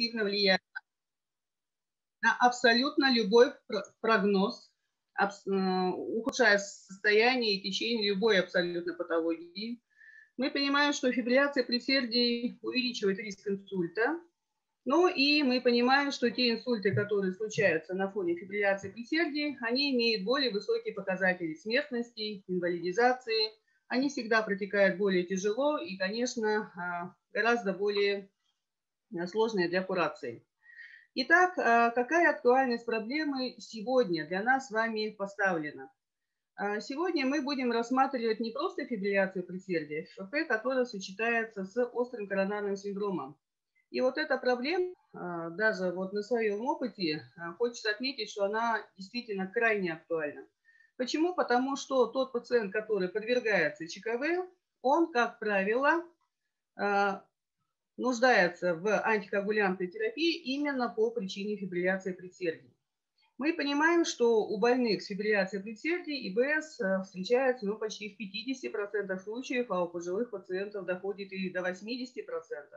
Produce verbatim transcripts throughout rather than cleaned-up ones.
негативно влияет на абсолютно любой прогноз, ухудшая состояние и течение любой абсолютно патологии. Мы понимаем, что фибрилляция предсердий увеличивает риск инсульта. Ну и мы понимаем, что те инсульты, которые случаются на фоне фибрилляции предсердий, они имеют более высокие показатели смертности, инвалидизации. Они всегда протекают более тяжело и, конечно, гораздо более сложные для курации. Итак, какая актуальность проблемы сегодня для нас с вами поставлена? Сегодня мы будем рассматривать не просто фибрилляцию предсердия, ФП, которая сочетается с острым коронарным синдромом. И вот эта проблема, даже вот на своем опыте, хочется отметить, что она действительно крайне актуальна. Почему? Потому что тот пациент, который подвергается ЧКВ, он, как правило, нуждается в антикоагулянтной терапии именно по причине фибрилляции предсердий. Мы понимаем, что у больных с фибрилляцией предсердий ИБС встречается ну, почти в пятидесяти процентах случаев, а у пожилых пациентов доходит и до восьмидесяти процентов.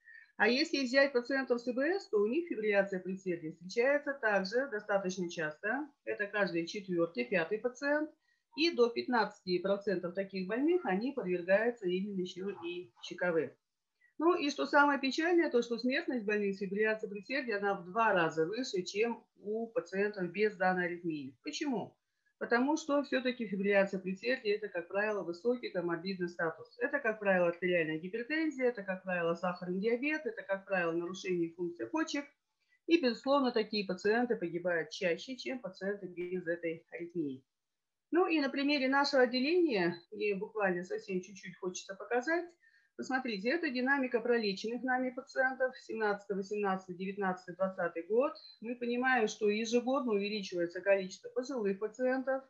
А если взять пациентов с ИБС, то у них фибрилляция предсердий встречается также достаточно часто. Это каждый четвертый, пятый пациент. И до пятнадцати процентов таких больных они подвергаются именно еще и ЧКВ. Ну и что самое печальное, то что смертность больных с фибрилляцией предсердий, она в два раза выше, чем у пациентов без данной аритмии. Почему? Потому что все-таки фибрилляция предсердий – это, как правило, высокий коморбидный статус. Это, как правило, артериальная гипертензия, это, как правило, сахарный диабет, это, как правило, нарушение функции почек. И, безусловно, такие пациенты погибают чаще, чем пациенты без этой аритмии. Ну и на примере нашего отделения, и буквально совсем чуть-чуть хочется показать, посмотрите, это динамика пролеченных нами пациентов семнадцатый, восемнадцатый, девятнадцатый, двадцатый год. Мы понимаем, что ежегодно увеличивается количество пожилых пациентов.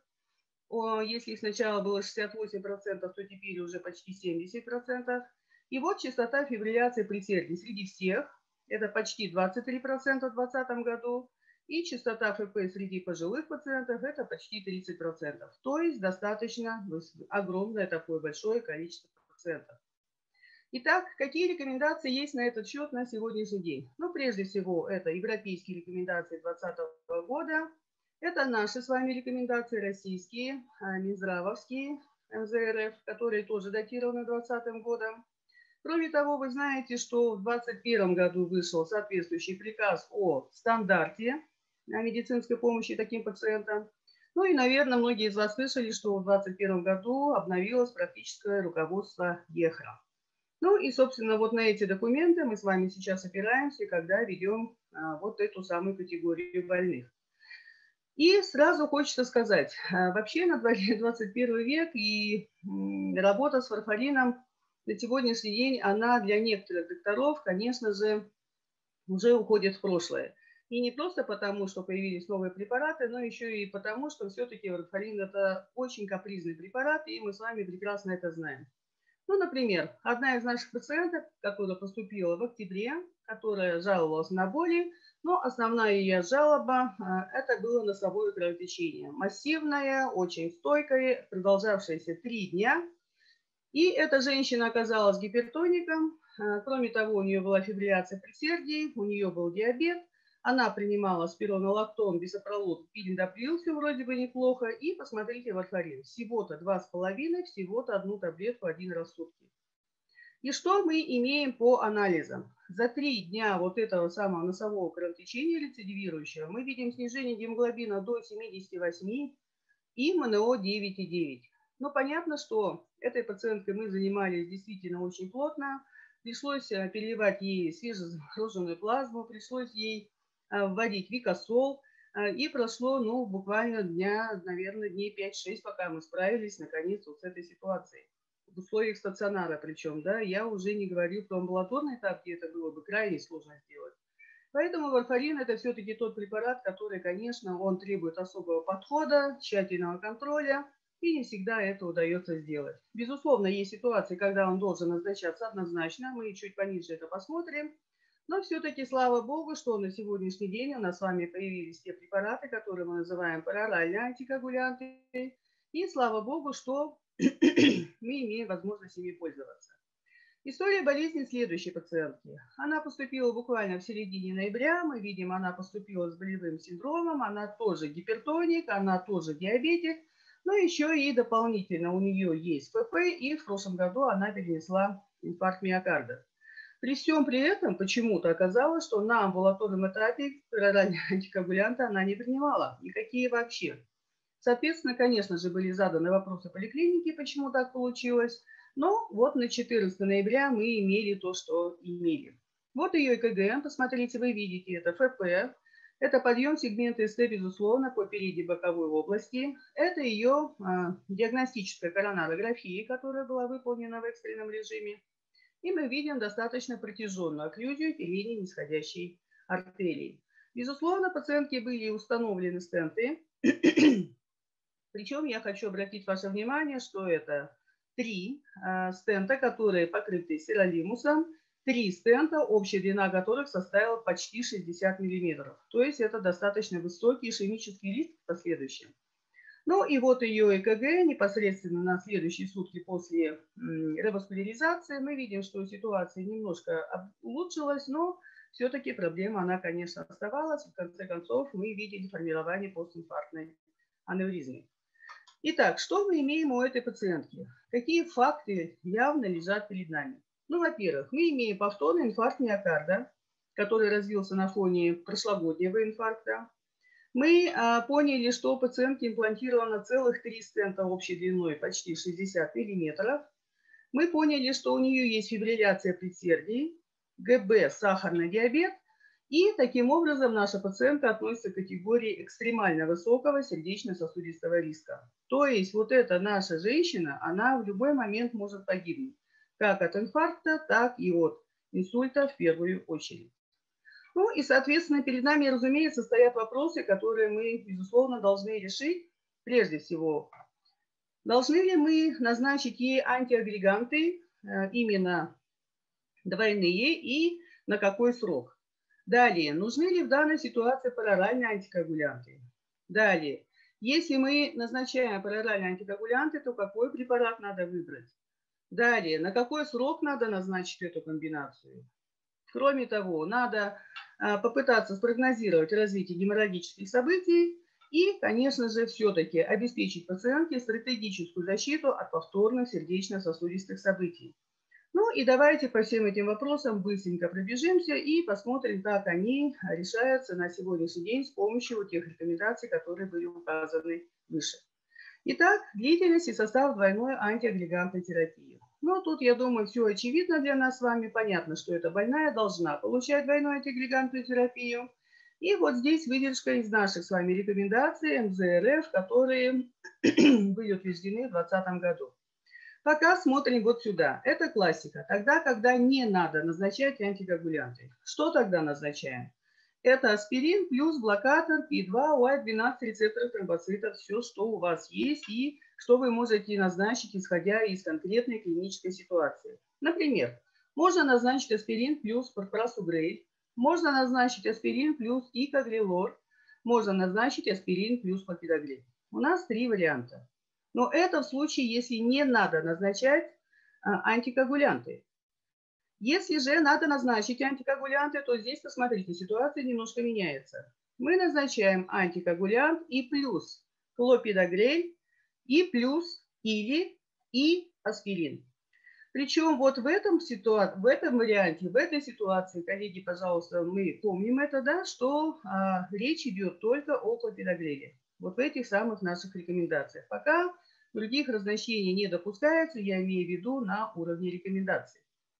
Если сначала было шестьдесят восемь процентов, то теперь уже почти семьдесят процентов. И вот частота фибрилляции предсердий среди всех. Это почти двадцать три процента в двадцатом году. И частота ФП среди пожилых пациентов – это почти тридцать процентов. То есть достаточно огромное такое большое количество пациентов. Итак, какие рекомендации есть на этот счет на сегодняшний день? Ну, прежде всего, это европейские рекомендации две тысячи двадцатого года. Это наши с вами рекомендации российские, минздравовские, эм зэ эр эф, которые тоже датированы двадцатым годом. Кроме того, вы знаете, что в двадцать первом году вышел соответствующий приказ о стандарте медицинской помощи таким пациентам. Ну и, наверное, многие из вас слышали, что в двадцать первом году обновилось практическое руководство ЕХРА. Ну и, собственно, вот на эти документы мы с вами сейчас опираемся, когда ведем а, вот эту самую категорию больных. И сразу хочется сказать, а, вообще на двадцать первый век и м, работа с варфарином на сегодняшний день, она для некоторых докторов, конечно же, уже уходит в прошлое. И не просто потому, что появились новые препараты, но еще и потому, что все-таки варфарин – это очень капризный препарат, и мы с вами прекрасно это знаем. Ну, например, одна из наших пациенток, которая поступила в октябре, которая жаловалась на боли, но основная ее жалоба – это было носовое кровотечение. Массивное, очень стойкое, продолжавшееся три дня. И эта женщина оказалась гипертоником. Кроме того, у нее была фибрилляция предсердий, у нее был диабет. Она принимала спиронолактон, бисопролол, пилидоприл, все вроде бы неплохо. И посмотрите варфарин. Всего-то два с половиной, всего-то одну таблетку один раз в сутки. И что мы имеем по анализам? За три дня вот этого самого носового кровотечения рецидивирующего мы видим снижение гемоглобина до семидесяти восьми и эм эн о девять и девять. Но понятно, что этой пациенткой мы занимались действительно очень плотно. Пришлось переливать ей свежезамороженную плазму, пришлось ей вводить викосол. И прошло, ну, буквально дня, наверное, дней пять-шесть, пока мы справились, наконец, вот с этой ситуацией. В условиях стационара причем, да, я уже не говорю про амбулаторный этап, где это было бы крайне сложно сделать. Поэтому варфарин – это все-таки тот препарат, который, конечно, он требует особого подхода, тщательного контроля, и не всегда это удается сделать. Безусловно, есть ситуации, когда он должен назначаться однозначно, мы чуть пониже это посмотрим. Но все-таки, слава богу, что на сегодняшний день у нас с вами появились те препараты, которые мы называем пароральные антикоагулянты. И слава богу, что мы имеем возможность ими пользоваться. История болезни следующей пациентки. Она поступила буквально в середине ноября. Мы видим, она поступила с болевым синдромом. Она тоже гипертоник, она тоже диабетик. Но еще и дополнительно у нее есть ПП. И в прошлом году она перенесла инфаркт миокарда. При всем при этом почему-то оказалось, что на амбулаторном этапе пероральные антикоагулянты она не принимала. Никакие вообще. Соответственно, конечно же, были заданы вопросы поликлиники, почему так получилось. Но вот на четырнадцатое ноября мы имели то, что имели. Вот ее ЭКГ, посмотрите, вы видите, это ФП, это подъем сегмента СТ, безусловно, по передней боковой области. Это ее а, диагностическая коронарография, которая была выполнена в экстренном режиме. И мы видим достаточно протяженную окклюзию передней нисходящей артерии. Безусловно, пациентке были установлены стенты. Причем я хочу обратить ваше внимание, что это три э, стента, которые покрыты сиролимусом, три стента, общая длина которых составила почти шестьдесят миллиметров. То есть это достаточно высокий ишемический риск в последующем. Ну и вот ее ЭКГ непосредственно на следующие сутки после реваскуляризации. Мы видим, что ситуация немножко улучшилась, но все-таки проблема, она, конечно, оставалась. В конце концов, мы видели формирование постинфарктной аневризмы. Итак, что мы имеем у этой пациентки? Какие факты явно лежат перед нами? Ну, во-первых, мы имеем повторный инфаркт миокарда, который развился на фоне прошлогоднего инфаркта. Мы а, поняли, что у пациентки имплантировано целых три стента общей длиной почти шестьдесят миллиметров. Мы поняли, что у нее есть фибрилляция предсердий, ГБ, сахарный диабет. И таким образом наша пациентка относится к категории экстремально высокого сердечно-сосудистого риска. То есть вот эта наша женщина, она в любой момент может погибнуть. Как от инфаркта, так и от инсульта в первую очередь. Ну и, соответственно, перед нами, разумеется, стоят вопросы, которые мы, безусловно, должны решить. Прежде всего, должны ли мы назначить ей антиагреганты, именно двойные, и на какой срок? Далее, нужны ли в данной ситуации пароральные антикоагулянты? Далее, если мы назначаем пароральные антикоагулянты, то какой препарат надо выбрать? Далее, на какой срок надо назначить эту комбинацию? Кроме того, надо попытаться спрогнозировать развитие геморрагических событий и, конечно же, все-таки обеспечить пациентке стратегическую защиту от повторных сердечно-сосудистых событий. Ну и давайте по всем этим вопросам быстренько пробежимся и посмотрим, как они решаются на сегодняшний день с помощью тех рекомендаций, которые были указаны выше. Итак, длительность и состав двойной антиагрегантной терапии. Ну, тут, я думаю, все очевидно для нас с вами. Понятно, что эта больная должна получать двойную антиагрегантную терапию. И вот здесь выдержка из наших с вами рекомендаций эм зэ эр эф, которые были утверждены в две тысячи двадцатом году. Пока смотрим вот сюда. Это классика. Тогда, когда не надо назначать антикоагулянты. Что тогда назначаем? Это аспирин плюс блокатор пи два, у а двенадцать рецепторов тромбоцитов. Все, что у вас есть и что вы можете назначить, исходя из конкретной клинической ситуации. Например, можно назначить аспирин плюс парпрасугрейд. Можно назначить аспирин плюс икагрелор. Можно назначить аспирин плюс папидогрейд. У нас три варианта. Но это в случае, если не надо назначать а, антикоагулянты. Если же надо назначить антикоагулянты, то здесь, посмотрите, ситуация немножко меняется. Мы назначаем антикоагулянт и плюс клопидогрель, и плюс или и аспирин. Причем вот в этом, ситуа... в этом варианте, в этой ситуации, коллеги, пожалуйста, мы помним это, да, что а, речь идет только о клопидогреле. Вот в этих самых наших рекомендациях. Пока других разночтений не допускается, я имею в виду на уровне рекомендаций.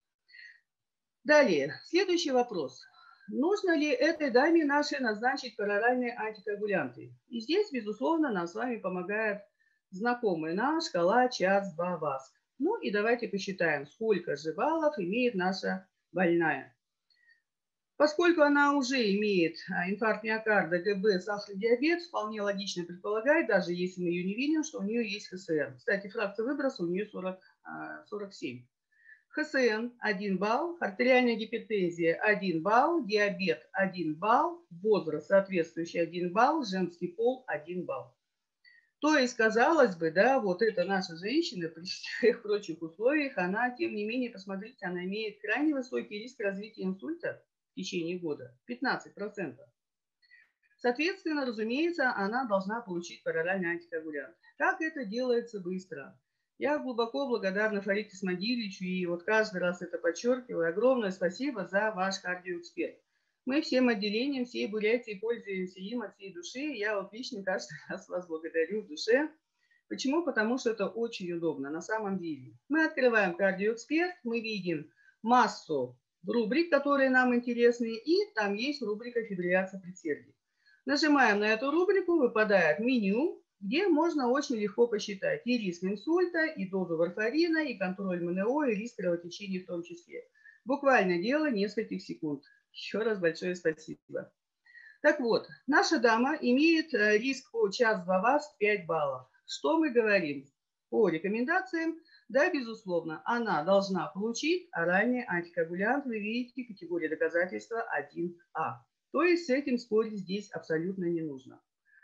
Далее, следующий вопрос. Нужно ли этой даме нашей назначить пароральные антикоагулянты? И здесь, безусловно, нам с вами помогает знакомая нам шкала час-два-васк. Ну и давайте посчитаем, сколько же баллов имеет наша больная. Поскольку она уже имеет инфаркт миокарда, ГБ, сахарный диабет, вполне логично предполагать, даже если мы ее не видим, что у нее есть ха эс эн. Кстати, фракция выброса у нее сорок, сорок семь. ха эс эн один балл, артериальная гипертензия один балл, диабет один балл, возраст соответствующий один балл, женский пол один балл. То есть, казалось бы, да, вот эта наша женщина при всех прочих условиях, она, тем не менее, посмотрите, она имеет крайне высокий риск развития инсульта в течение года, пятнадцать процентов. Соответственно, разумеется, она должна получить параллельный антикоагулянт. Как это делается быстро? Я глубоко благодарна Фарите Исмагилевичу, и вот каждый раз это подчеркиваю. Огромное спасибо за ваш кардиоэксперт. Мы всем отделением, всей Бурятии пользуемся им от всей души. Я вот лично каждый раз вас благодарю в душе. Почему? Потому что это очень удобно на самом деле. Мы открываем кардиоэксперт, мы видим массу рубрик, которые нам интересны, и там есть рубрика «Фибрилляция предсердий». Нажимаем на эту рубрику, выпадает меню, где можно очень легко посчитать и риск инсульта, и дозу варфарина, и контроль МНО, и риск кровотечения в том числе. Буквально дело нескольких секунд. Еще раз большое спасибо. Так вот, наша дама имеет риск по час-два ВАЗ пять баллов. Что мы говорим? По рекомендациям, да, безусловно, она должна получить оральный антикоагулянт. Вы видите, категория доказательства один А. То есть с этим спорить здесь абсолютно не нужно.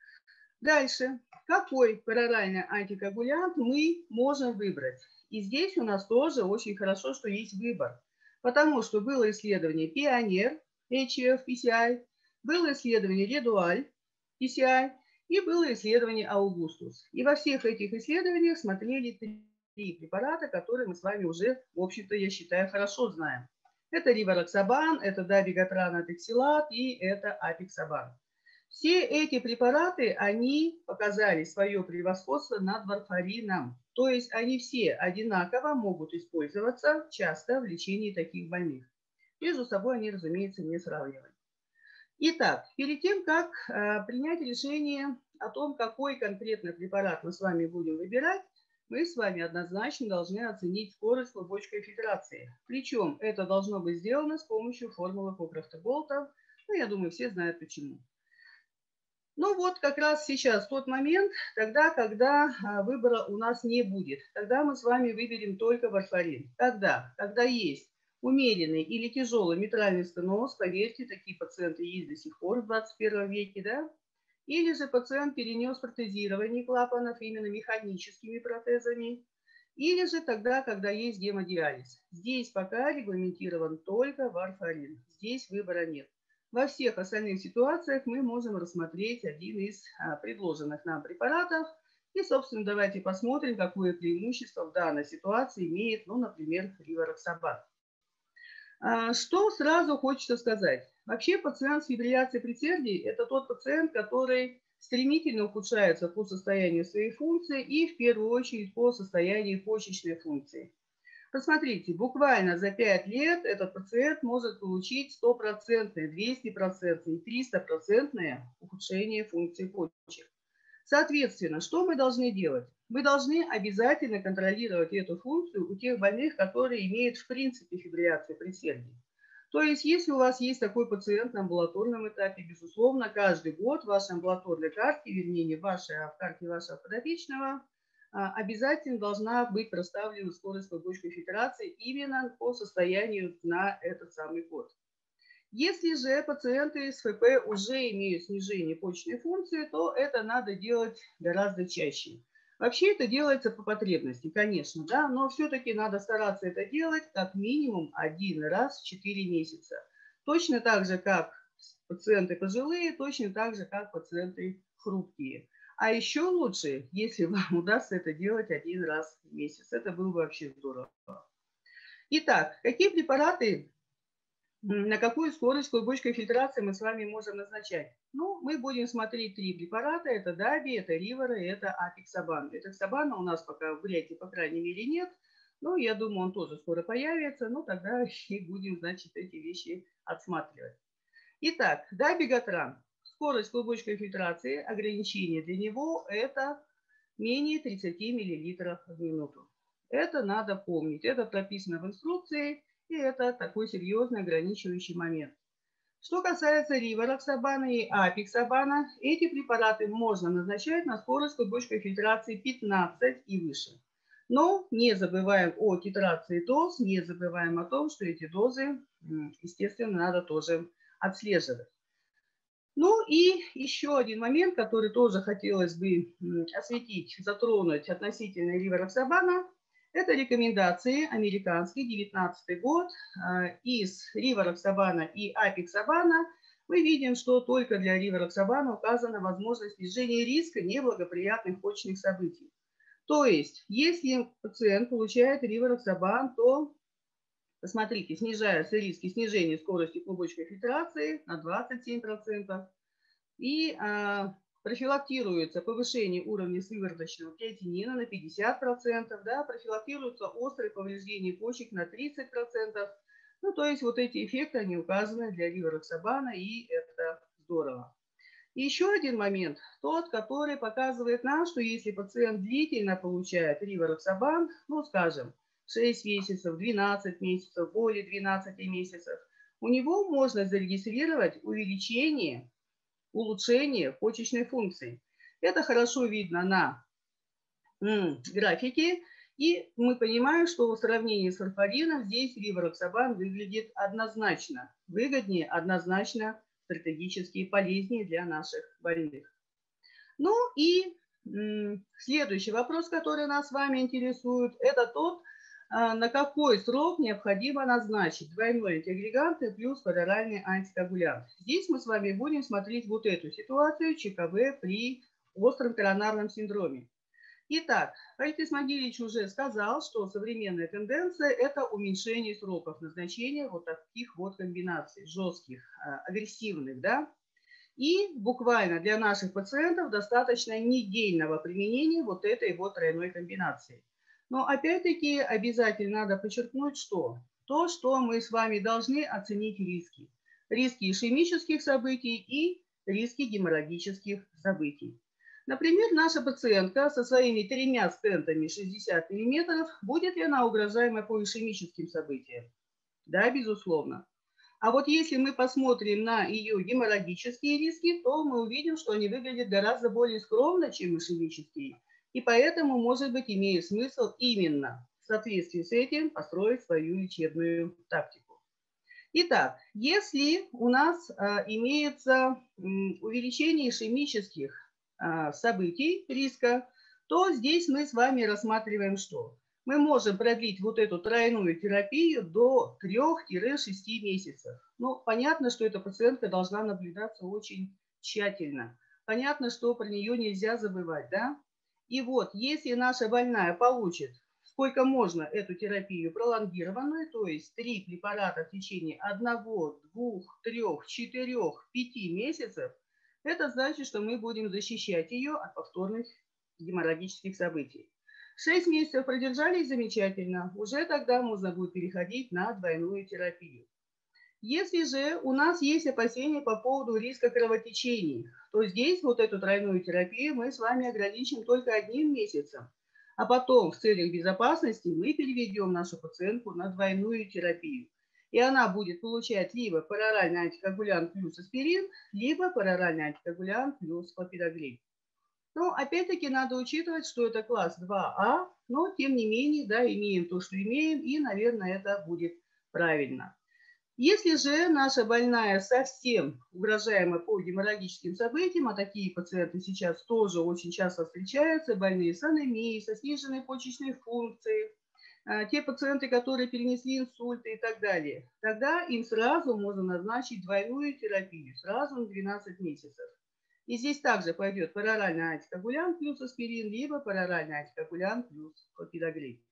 Дальше. Какой параллельный антикоагулянт мы можем выбрать? И здесь у нас тоже очень хорошо, что есть выбор. Потому что было исследование Пионер, эйч эф пи си ай, было исследование Редуаль, пи си ай, и было исследование Аугустус. И во всех этих исследованиях смотрели три препарата, которые мы с вами уже, в общем-то, я считаю, хорошо знаем. Это ривароксабан, это давигатран атексилат и это апиксабан. Все эти препараты, они показали свое превосходство над варфарином. То есть они все одинаково могут использоваться часто в лечении таких больных. Между собой они, разумеется, не сравнивают. Итак, перед тем, как э, принять решение о том, какой конкретно препарат мы с вами будем выбирать, мы с вами однозначно должны оценить скорость клубочковой фильтрации. Причем это должно быть сделано с помощью формулы Хокрафта-Болта. Ну, я думаю, все знают почему. Ну вот как раз сейчас тот момент, тогда, когда выбора у нас не будет. Тогда мы с вами выберем только варфарин. Когда? Когда есть умеренный или тяжелый митральный стеноз, поверьте, такие пациенты есть до сих пор в двадцать первом веке, да? Или же пациент перенес протезирование клапанов именно механическими протезами. Или же тогда, когда есть гемодиализ. Здесь пока регламентирован только варфарин. Здесь выбора нет. Во всех остальных ситуациях мы можем рассмотреть один из предложенных нам препаратов. И, собственно, давайте посмотрим, какое преимущество в данной ситуации имеет, ну, например, ривароксабан. Что сразу хочется сказать? Вообще пациент с фибрилляцией предсердий – это тот пациент, который стремительно ухудшается по состоянию своей функции и в первую очередь по состоянию почечной функции. Посмотрите, буквально за пять лет этот пациент может получить стопроцентное, двести процентов и триста процентов ухудшение функции почек. Соответственно, что мы должны делать? Мы должны обязательно контролировать эту функцию у тех больных, которые имеют в принципе фибрилляцию предсердий. То есть, если у вас есть такой пациент на амбулаторном этапе, безусловно, каждый год в вашей амбулаторной карте, вернее, не в вашей, а в карте вашего подопечного, обязательно должна быть проставлена скорость клубочковой фильтрации именно по состоянию на этот самый год. Если же пациенты с эф пэ уже имеют снижение почечной функции, то это надо делать гораздо чаще. Вообще это делается по потребности, конечно, да, но все-таки надо стараться это делать как минимум один раз в четыре месяца. Точно так же, как пациенты пожилые, точно так же, как пациенты хрупкие. А еще лучше, если вам удастся это делать один раз в месяц. Это было бы вообще здорово. Итак, какие препараты, на какую скорость клубочковой фильтрации мы с вами можем назначать? Ну, мы будем смотреть три препарата. Это Даби, это Ривара и это апиксабан. Апиксабана у нас пока в Бурятии, по крайней мере, нет. Но я думаю, он тоже скоро появится. Ну, тогда и будем, значит, эти вещи отсматривать. Итак, дабигатран. Скорость клубочковой фильтрации, ограничение для него это менее тридцати миллилитров в минуту. Это надо помнить. Это прописано в инструкции, и это такой серьезный ограничивающий момент. Что касается ривароксабана и апиксабана, эти препараты можно назначать на скорость клубочковой фильтрации пятнадцать и выше. Но не забываем о титрации доз, не забываем о том, что эти дозы, естественно, надо тоже отслеживать. Ну и еще один момент, который тоже хотелось бы осветить, затронуть относительно ривароксабана, это рекомендации американские, девятнадцатый год, из ривароксабана и апиксабана. Мы видим, что только для ривароксабана указана возможность снижения риска неблагоприятных почечных событий. То есть, если пациент получает ривароксабан, то, посмотрите, снижаются риски снижения скорости клубочковой фильтрации на двадцать семь процентов и а, профилактируется повышение уровня сывороточного креатинина на пятьдесят процентов, да, профилактируются острые повреждения почек на тридцать процентов. Ну, то есть вот эти эффекты, они указаны для ривароксабана, и это здорово. И еще один момент, тот, который показывает нам, что если пациент длительно получает ривароксабан, ну, скажем, шесть месяцев, двенадцать месяцев, более двенадцати месяцев, у него можно зарегистрировать увеличение, улучшение почечной функции. Это хорошо видно на м, графике, и мы понимаем, что в сравнении с варфарином здесь ривароксабан выглядит однозначно, выгоднее, однозначно стратегически и полезнее для наших больных. Ну и м, следующий вопрос, который нас с вами интересует, это тот, а, на какой срок необходимо назначить двойной антиагрегант плюс параллельный антикоагулянт. Здесь мы с вами будем смотреть вот эту ситуацию ЧКВ при остром коронарном синдроме. Итак, Валентин Смагилевич уже сказал, что современная тенденция – это уменьшение сроков назначения вот таких вот комбинаций, жестких, агрессивных, да. И буквально для наших пациентов достаточно недельного применения вот этой вот тройной комбинации. Но опять-таки обязательно надо подчеркнуть, что то, что мы с вами должны оценить риски. Риски ишемических событий и риски геморрагических событий. Например, наша пациентка со своими тремя стентами шестьдесят миллиметров, будет ли она угрожаема по ишемическим событиям? Да, безусловно. А вот если мы посмотрим на ее геморрагические риски, то мы увидим, что они выглядят гораздо более скромно, чем ишемические. И поэтому, может быть, имеет смысл именно в соответствии с этим построить свою лечебную тактику. Итак, если у нас а, имеется м, увеличение ишемических а, событий, риска, то здесь мы с вами рассматриваем что? Мы можем продлить вот эту тройную терапию до трёх-шести месяцев. Ну, понятно, что эта пациентка должна наблюдаться очень тщательно. Понятно, что про нее нельзя забывать, да? И вот, если наша больная получит, сколько можно эту терапию пролонгированную, то есть три препарата в течение одного, двух, трех, четырех, пяти месяцев, это значит, что мы будем защищать ее от повторных геморрагических событий. шесть месяцев продержались замечательно, уже тогда можно будет переходить на двойную терапию. Если же у нас есть опасения по поводу риска кровотечений, то здесь вот эту тройную терапию мы с вами ограничим только одним месяцем, а потом в целях безопасности мы переведем нашу пациентку на двойную терапию. И она будет получать либо пароральный антикоагулянт плюс аспирин, либо пароральный антикоагулянт плюс клопидогрель. Но опять-таки надо учитывать, что это класс два А, но тем не менее, да, имеем то, что имеем, и, наверное, это будет правильно. Если же наша больная совсем угрожаема по геморрагическим событиям, а такие пациенты сейчас тоже очень часто встречаются, больные с анемией, со сниженной почечной функцией, те пациенты, которые перенесли инсульты и так далее, тогда им сразу можно назначить двойную терапию, сразу на двенадцать месяцев. И здесь также пойдет пароральный антикоагулянт плюс аспирин, либо пароральный антикоагулянт плюс клопидогрель.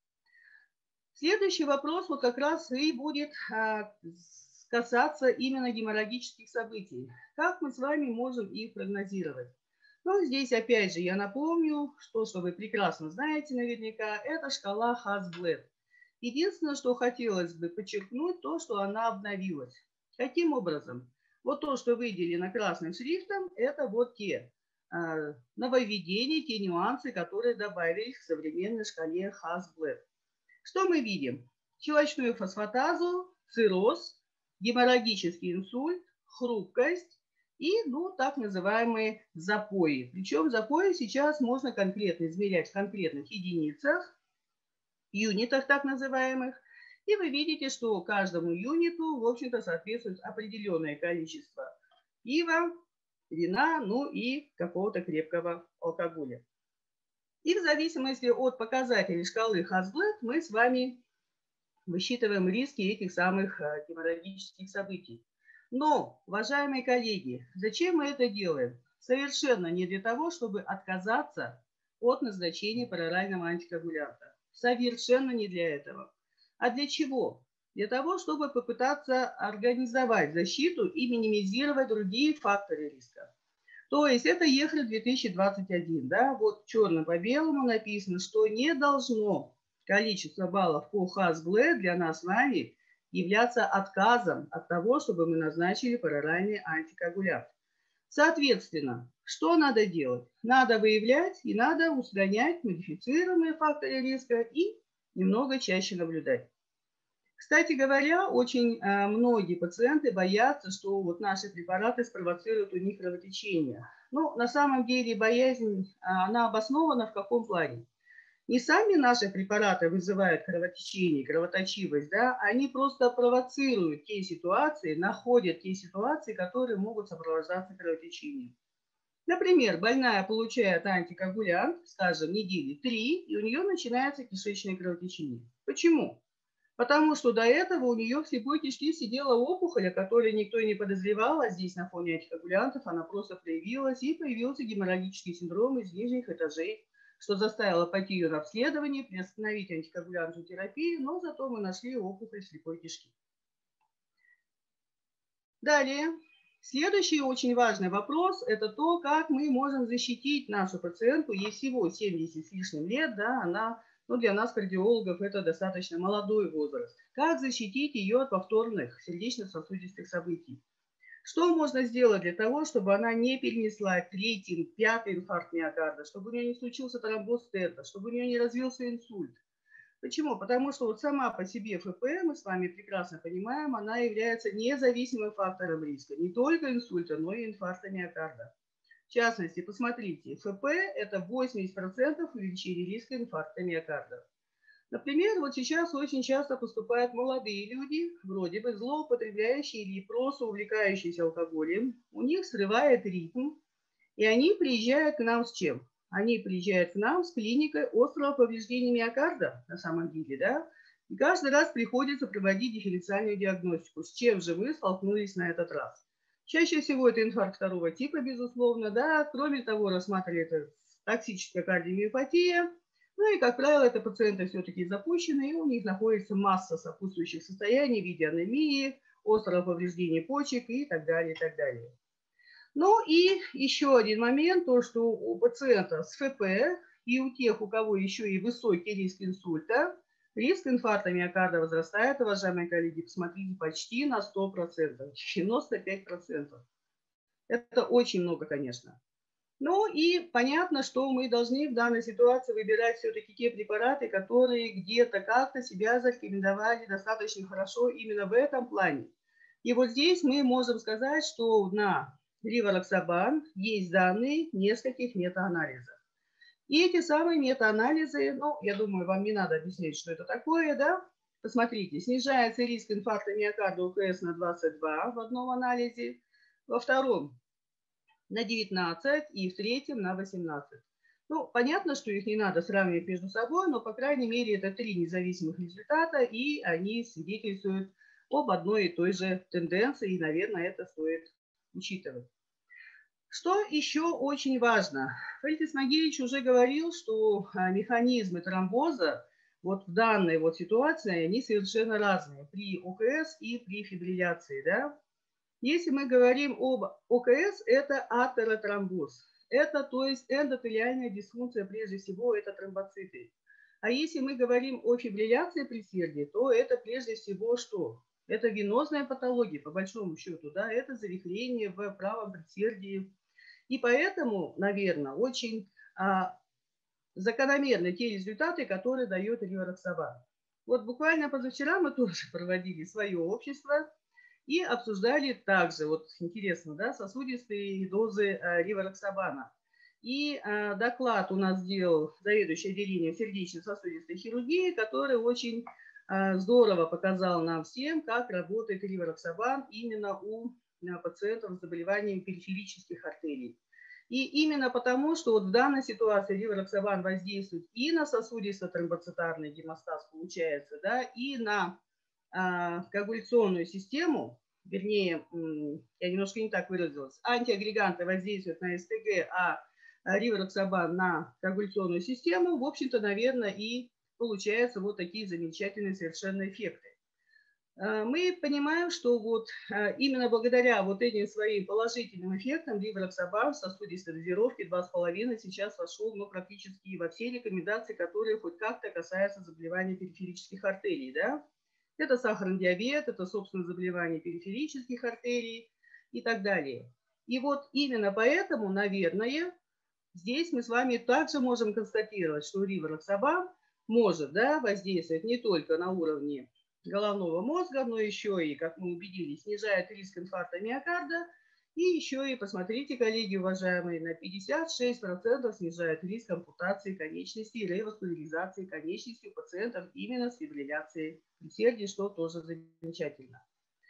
Следующий вопрос вот как раз и будет а, касаться именно геморрагических событий. Как мы с вами можем их прогнозировать? Ну, здесь опять же я напомню, что, что вы прекрасно знаете наверняка, это шкала Хас-Блед. Единственное, что хотелось бы подчеркнуть, то, что она обновилась. Каким образом? Вот то, что выделено красным шрифтом, это вот те а, нововведения, те нюансы, которые добавились к современной шкале Хас-Блед. Что мы видим? Щелочную фосфатазу, цирроз, геморрагический инсульт, хрупкость и, ну, так называемые запои. Причем запои сейчас можно конкретно измерять в конкретных единицах, юнитах так называемых. И вы видите, что каждому юниту, в общем-то, соответствует определенное количество пива, вина, ну и какого-то крепкого алкоголя. И в зависимости от показателей шкалы Hasbled мы с вами высчитываем риски этих самых геморрагических событий. Но, уважаемые коллеги, зачем мы это делаем? Совершенно не для того, чтобы отказаться от назначения парорального антикоагулянта. Совершенно не для этого. А для чего? Для того, чтобы попытаться организовать защиту и минимизировать другие факторы риска. То есть это ЕХР две тысячи двадцать один, да, вот черным по белому написано, что не должно количество баллов по Hasbled для нас с вами являться отказом от того, чтобы мы назначили пароральный антикоагулянт. Соответственно, что надо делать? Надо выявлять и надо устранять модифицируемые факторы риска и немного чаще наблюдать. Кстати говоря, очень э, многие пациенты боятся, что вот наши препараты спровоцируют у них кровотечение. Ну, на самом деле боязнь, она обоснована в каком плане? Не сами наши препараты вызывают кровотечение, кровоточивость, да, они просто провоцируют те ситуации, находят те ситуации, которые могут сопровождаться кровотечением. Например, больная получает антикоагулянт, скажем, недели три, и у нее начинается кишечное кровотечение. Почему? Потому что до этого у нее в слепой кишке сидела опухоль, о которой никто и не подозревал, а здесь на фоне антикоагулянтов она просто проявилась, и появился геморрагический синдром из нижних этажей, что заставило пойти ее на обследование, приостановить антикоагулянтную терапию, но зато мы нашли опухоль слепой кишки. Далее. Следующий очень важный вопрос – это то, как мы можем защитить нашу пациентку. Ей всего семьдесят с лишним лет, да, она, ну, для нас, кардиологов, это достаточно молодой возраст. Как защитить ее от повторных сердечно-сосудистых событий? Что можно сделать для того, чтобы она не перенесла третий, пятый инфаркт миокарда, чтобы у нее не случился тромбоз стента, чтобы у нее не развился инсульт? Почему? Потому что вот сама по себе ФП, мы с вами прекрасно понимаем, она является независимым фактором риска. Не только инсульта, но и инфаркта миокарда. В частности, посмотрите, ФП – это восемьдесят процентов увеличения риска инфаркта миокарда. Например, вот сейчас очень часто поступают молодые люди, вроде бы злоупотребляющие или просто увлекающиеся алкоголем. У них срывает ритм, и они приезжают к нам с чем? Они приезжают к нам с клиникой острого повреждения миокарда, на самом деле, да, и каждый раз приходится проводить дифференциальную диагностику. С чем же вы столкнулись на этот раз? Чаще всего это инфаркт второго типа, безусловно, да, кроме того, рассматривали это токсическая кардиомиопатия, ну и, как правило, это пациенты все-таки запущенные, и у них находится масса сопутствующих состояний в виде анемии, острого повреждения почек и так далее, и так далее. Ну и еще один момент, то что у пациентов с ФП и у тех, у кого еще и высокий риск инсульта, риск инфаркта миокарда возрастает, уважаемые коллеги, посмотрите, почти на сто процентов, девяносто пять процентов. Это очень много, конечно. Ну и понятно, что мы должны в данной ситуации выбирать все-таки те препараты, которые где-то как-то себя зарекомендовали достаточно хорошо именно в этом плане. И вот здесь мы можем сказать, что на ривароксабан есть данные нескольких метаанализов. И эти самые метаанализы, ну, я думаю, вам не надо объяснять, что это такое, да? Посмотрите, снижается риск инфаркта миокарда УКС на двадцать два в одном анализе, во втором на девятнадцать и в третьем на восемнадцать. Ну, понятно, что их не надо сравнивать между собой, но, по крайней мере, это три независимых результата, и они свидетельствуют об одной и той же тенденции, и, наверное, это стоит учитывать. Что еще очень важно? Феликс Магирич уже говорил, что механизмы тромбоза вот в данной вот ситуации, они совершенно разные при ОКС и при фибрилляции, да? Если мы говорим об ОКС, это атеротромбоз. Это, то есть, эндотелиальная дисфункция, прежде всего, это тромбоциты. А если мы говорим о фибрилляции предсердия, то это прежде всего что? Это венозная патология, по большому счету, да, это завихрение в правом предсердии. И поэтому, наверное, очень а, закономерны те результаты, которые дает ривароксабан. Вот буквально позавчера мы тоже проводили свое общество и обсуждали также, вот интересно, да, сосудистые дозы э, ривароксабана. И э, доклад у нас сделал заведующий отделением сердечно-сосудистой хирургии, который очень э, здорово показал нам всем, как работает ривароксабан именно у пациентов с заболеваниями периферических артерий. И именно потому, что вот в данной ситуации ривароксабан воздействует и на сосудисто-тромбоцитарный гемостаз, получается, да, и на а, коагуляционную систему, вернее, я немножко не так выразилась, антиагреганты воздействуют на СТГ, а ривароксабан на коагуляционную систему, в общем-то, наверное, и получаются вот такие замечательные совершенно эффекты. Мы понимаем, что вот именно благодаря вот этим своим положительным эффектам ривароксабан в сосудистой дозировке два с половиной сейчас вошел ну, практически во все рекомендации, которые хоть как-то касаются заболеваний периферических артерий. Да? Это сахарный диабет, это, собственно, заболевания периферических артерий и так далее. И вот именно поэтому, наверное, здесь мы с вами также можем констатировать, что ривароксабан может да, воздействовать не только на уровне головного мозга, но еще и, как мы убедились, снижает риск инфаркта миокарда. И еще и, посмотрите, коллеги уважаемые, на пятьдесят шесть процентов снижает риск ампутации конечности и реваскуляризации конечности у пациентов именно с фибрилляцией предсердий, что тоже замечательно.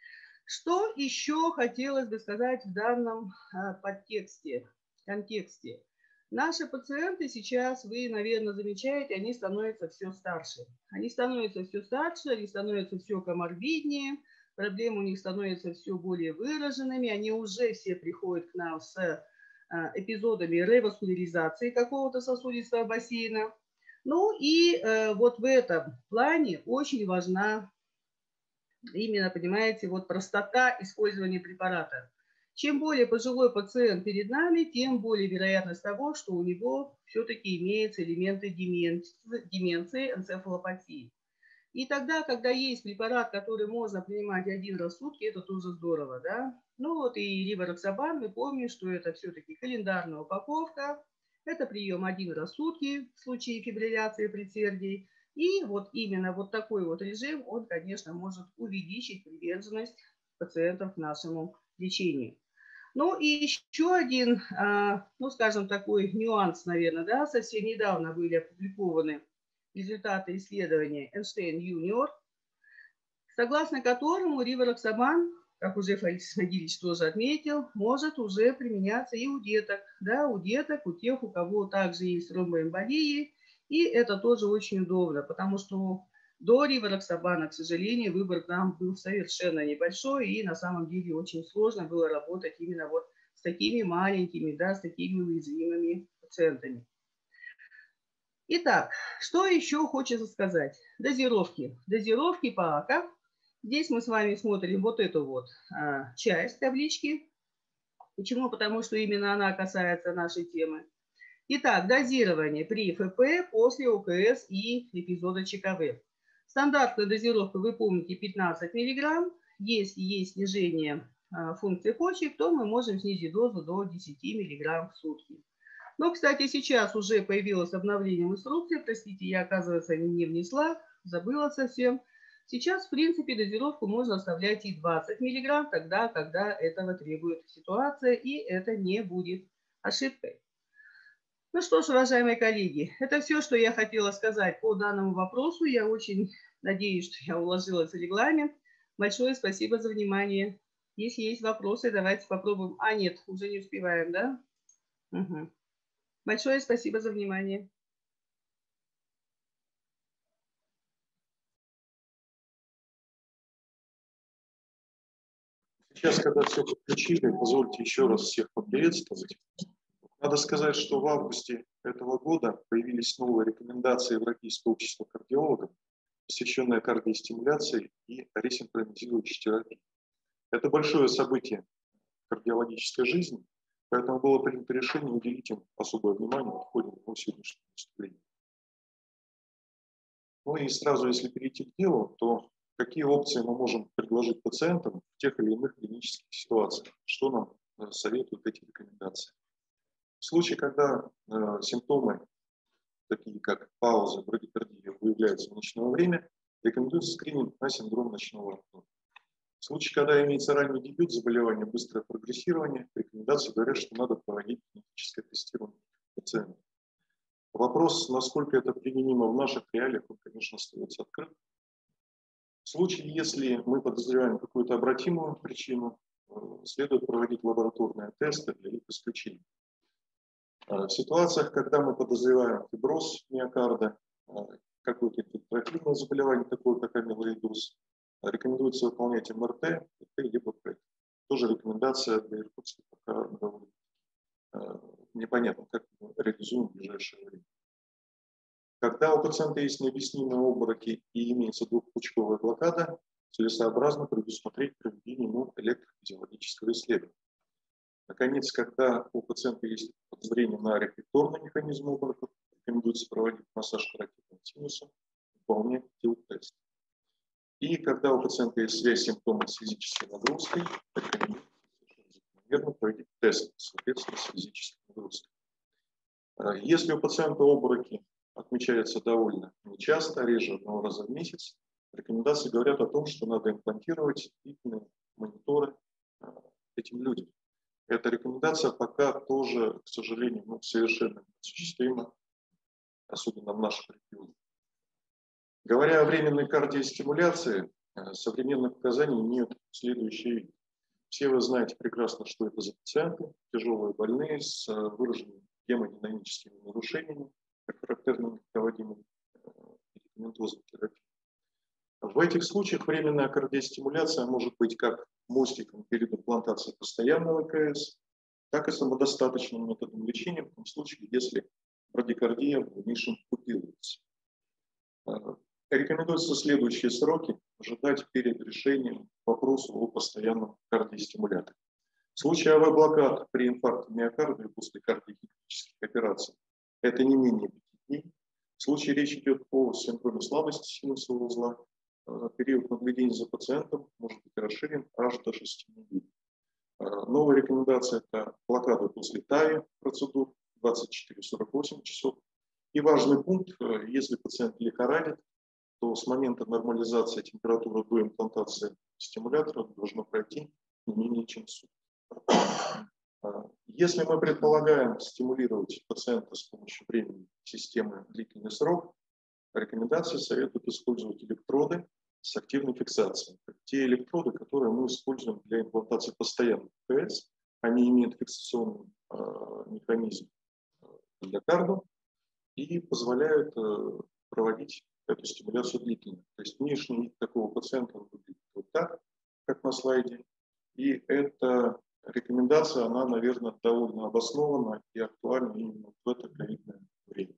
Что еще хотелось бы сказать в данном а, подтексте, контексте? Наши пациенты сейчас, вы, наверное, замечаете, они становятся все старше. Они становятся все старше, они становятся все коморбиднее, проблемы у них становятся все более выраженными, они уже все приходят к нам с эпизодами реваскуляризации какого-то сосудистого бассейна. Ну и э, вот в этом плане очень важна именно, понимаете, вот простота использования препарата. Чем более пожилой пациент перед нами, тем более вероятность того, что у него все-таки имеются элементы деменции, деменции, энцефалопатии. И тогда, когда есть препарат, который можно принимать один раз в сутки, это тоже здорово, да? Ну вот и ривароксабан, мы помним, что это все-таки календарная упаковка, это прием один раз в сутки в случае фибрилляции предсердий. И вот именно вот такой вот режим, он, конечно, может увеличить приверженность пациентов к нашему лечению. Ну и еще один, ну скажем, такой нюанс, наверное, да, совсем недавно были опубликованы результаты исследования Эйнштейн Юниор, согласно которому ривароксабан, как уже Фаис Нагилевич тоже отметил, может уже применяться и у деток, да, у деток, у тех, у кого также есть ромбоэмболии, и это тоже очень удобно, потому что до ривароксабана, к сожалению, выбор там был совершенно небольшой, и на самом деле очень сложно было работать именно вот с такими маленькими, да, с такими уязвимыми пациентами. Итак, что еще хочется сказать? Дозировки. Дозировки по АКА. Здесь мы с вами смотрим вот эту вот а, часть таблички. Почему? Потому что именно она касается нашей темы. Итак, дозирование при ФП после ОКС и эпизода ЧКВ. Стандартная дозировка, вы помните, пятнадцать миллиграмм. Если есть снижение а, функции почек, то мы можем снизить дозу до десяти миллиграмм в сутки. Но, кстати, сейчас уже появилось обновление инструкции. Простите, я, оказывается, не внесла, забыла совсем. Сейчас, в принципе, дозировку можно оставлять и двадцать миллиграмм, тогда, когда этого требует ситуация, и это не будет ошибкой. Ну что ж, уважаемые коллеги, это все, что я хотела сказать по данному вопросу. Я очень надеюсь, что я уложилась в регламент. Большое спасибо за внимание. Если есть вопросы, давайте попробуем. А, нет, уже не успеваем, да? Угу. Большое спасибо за внимание. Сейчас, когда все подключили, позвольте еще раз всех поприветствовать. Надо сказать, что в августе этого года появились новые рекомендации Европейского общества кардиологов, посвященные кардиостимуляции и ресинхронизирующей терапии. Это большое событие кардиологической жизни, поэтому было принято решение уделить им особое внимание в ходе моего сегодняшнего выступления. Ну и сразу, если перейти к делу, то какие опции мы можем предложить пациентам в тех или иных клинических ситуациях? Что нам советуют эти рекомендации? В случае, когда э, симптомы, такие как пауза, брадикардия, выявляются в ночное время, рекомендуется скрининг на синдром ночного апноэ. В случае, когда имеется ранний дебют заболевания, быстрое прогрессирование, рекомендации говорят, что надо проводить генетическое тестирование пациента. Вопрос, насколько это применимо в наших реалиях, он, конечно, остается открытым. В случае, если мы подозреваем какую-то обратимую причину, следует проводить лабораторные тесты для их исключения. В ситуациях, когда мы подозреваем фиброз миокарда, какое-то инфильтративное заболевание, такое как амилоидоз, рекомендуется выполнять эм эр тэ, либо пэт. Тоже рекомендация для Иркутска пока довольно непонятно, как мы реализуем в ближайшее время. Когда у пациента есть необъяснимые обмороки и имеется двухпучковая блокада, целесообразно предусмотреть проведение ему электрофизиологического исследования. Наконец, когда у пациента есть подозрение на рефлекторный механизм обмороков, рекомендуется проводить массаж каротидного синуса, выполнять тил-тест. И когда у пациента есть связь симптомов с физической нагрузкой, рекомендуется закономерно проводить тест, соответственно, с физической нагрузкой. Если у пациента обмороки отмечаются довольно нечасто, реже одного раза в месяц, рекомендации говорят о том, что надо имплантировать длительные мониторы этим людям. Эта рекомендация пока тоже, к сожалению, ну, совершенно осуществима, особенно в наших регионах. Говоря о временной кардиостимуляции, современных показаний имеют следующие виды. Все вы знаете прекрасно, что это за пациенты, тяжелые больные с выраженными гемодинамическими нарушениями, характерными к проводимой медикаментозной терапии. В этих случаях временная кардиостимуляция может быть как мостиком перед имплантацией постоянного КС, так и самодостаточным методом лечения в том случае, если брадикардия в дальнейшем купируется. Рекомендуются следующие сроки ожидать перед решением вопроса о постоянном кардиостимуляторе. В случае АВ-блокад при инфаркте миокарда и после кардиохирургических операций это не менее пяти дней. В случае речь идет о синдроме слабости синусового узла, период наблюдения за пациентом может быть расширен аж до шести недель. Новая рекомендация – это блокада после ТАИ процедур двадцать четыре — сорок восемь часов. И важный пункт, если пациент лихорадит, то с момента нормализации температуры до имплантации стимулятора должно пройти не менее чем сутки. Если мы предполагаем стимулировать пациента с помощью временной системы длительный срок, рекомендации советуют использовать электроды с активной фиксацией. Те электроды, которые мы используем для имплантации постоянных КС, они имеют фиксационный э, механизм для карду и позволяют э, проводить эту стимуляцию длительно. То есть внешний вид такого пациента выглядит вот так, как на слайде. И эта рекомендация, она, наверное, довольно обоснована и актуальна именно в это ковидное время.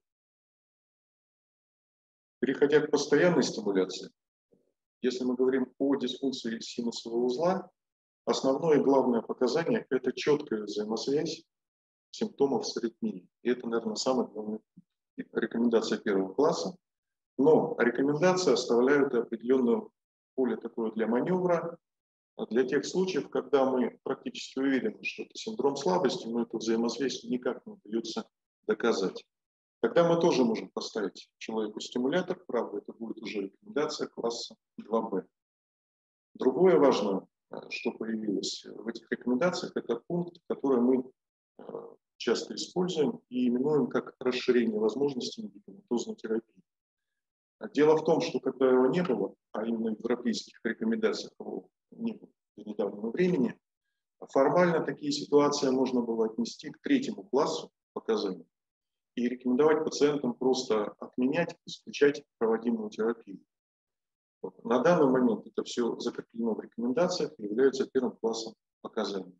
Переходя к постоянной стимуляции, если мы говорим о дисфункции синусового узла, основное и главное показание – это четкая взаимосвязь симптомов с аритмией. И это, наверное, самая главная рекомендация первого класса. Но рекомендации оставляют определенное поле такое для маневра, для тех случаев, когда мы практически уверены, что это синдром слабости, но эту взаимосвязь никак не удается доказать. Тогда мы тоже можем поставить человеку стимулятор, правда, это будет уже рекомендация класса два бэ. Другое важное, что появилось в этих рекомендациях, это пункт, который мы часто используем и именуем как расширение возможностей медикаментозной терапии. Дело в том, что когда его не было, а именно в европейских рекомендациях его не было до недавнего времени, формально такие ситуации можно было отнести к третьему классу показаний и рекомендовать пациентам просто отменять, исключать проводимую терапию. Вот. На данный момент это все закреплено в рекомендациях и является первым классом показаний.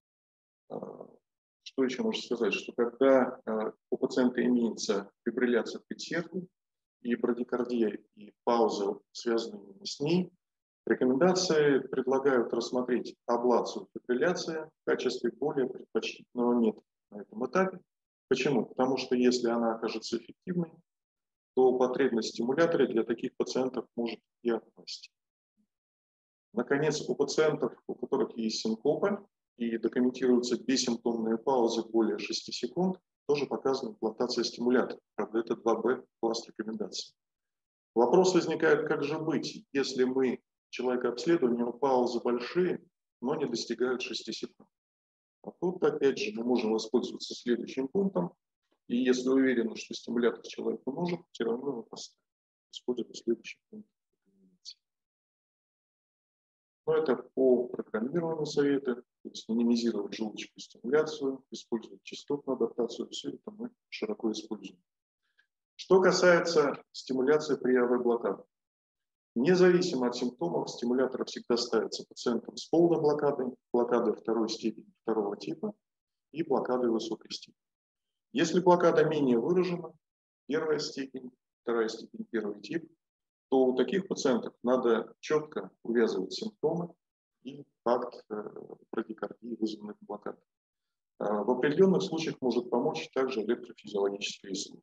Что еще можно сказать? Что когда у пациента имеется фибрилляция предсердий и брадикардия, и пауза, связанные с ней, рекомендации предлагают рассмотреть аблацию фибрилляции в качестве более предпочтительного метода на этом этапе. Почему? Потому что если она окажется эффективной, то потребность в стимуляторе для таких пациентов может и отпасть. Наконец, у пациентов, у которых есть синкопы и документируются бессимптомные паузы более шести секунд, тоже показана имплантация стимулятора. Правда, это два бэ класс рекомендаций. Вопрос возникает, как же быть, если мы человека обследуем, у него паузы большие, но не достигают шести секунд. А тут, опять же, мы можем воспользоваться следующим пунктом, и если уверены, что стимулятор человеку нужен, все равно его поставим. Используем следующий пункт. Но это по программированию советы, то есть минимизировать желудочную стимуляцию, использовать частотную адаптацию, все это мы широко используем. Что касается стимуляции при эй ви блокаде. Независимо от симптомов, стимулятор всегда ставится пациентам с полной блокадой, блокадой второй степени второго типа и блокадой высокой степени. Если блокада менее выражена, первая степень, вторая степень, первый тип, то у таких пациентов надо четко увязывать симптомы и факт брадикардии, вызванных блокадой. В определенных случаях может помочь также электрофизиологическое исследование.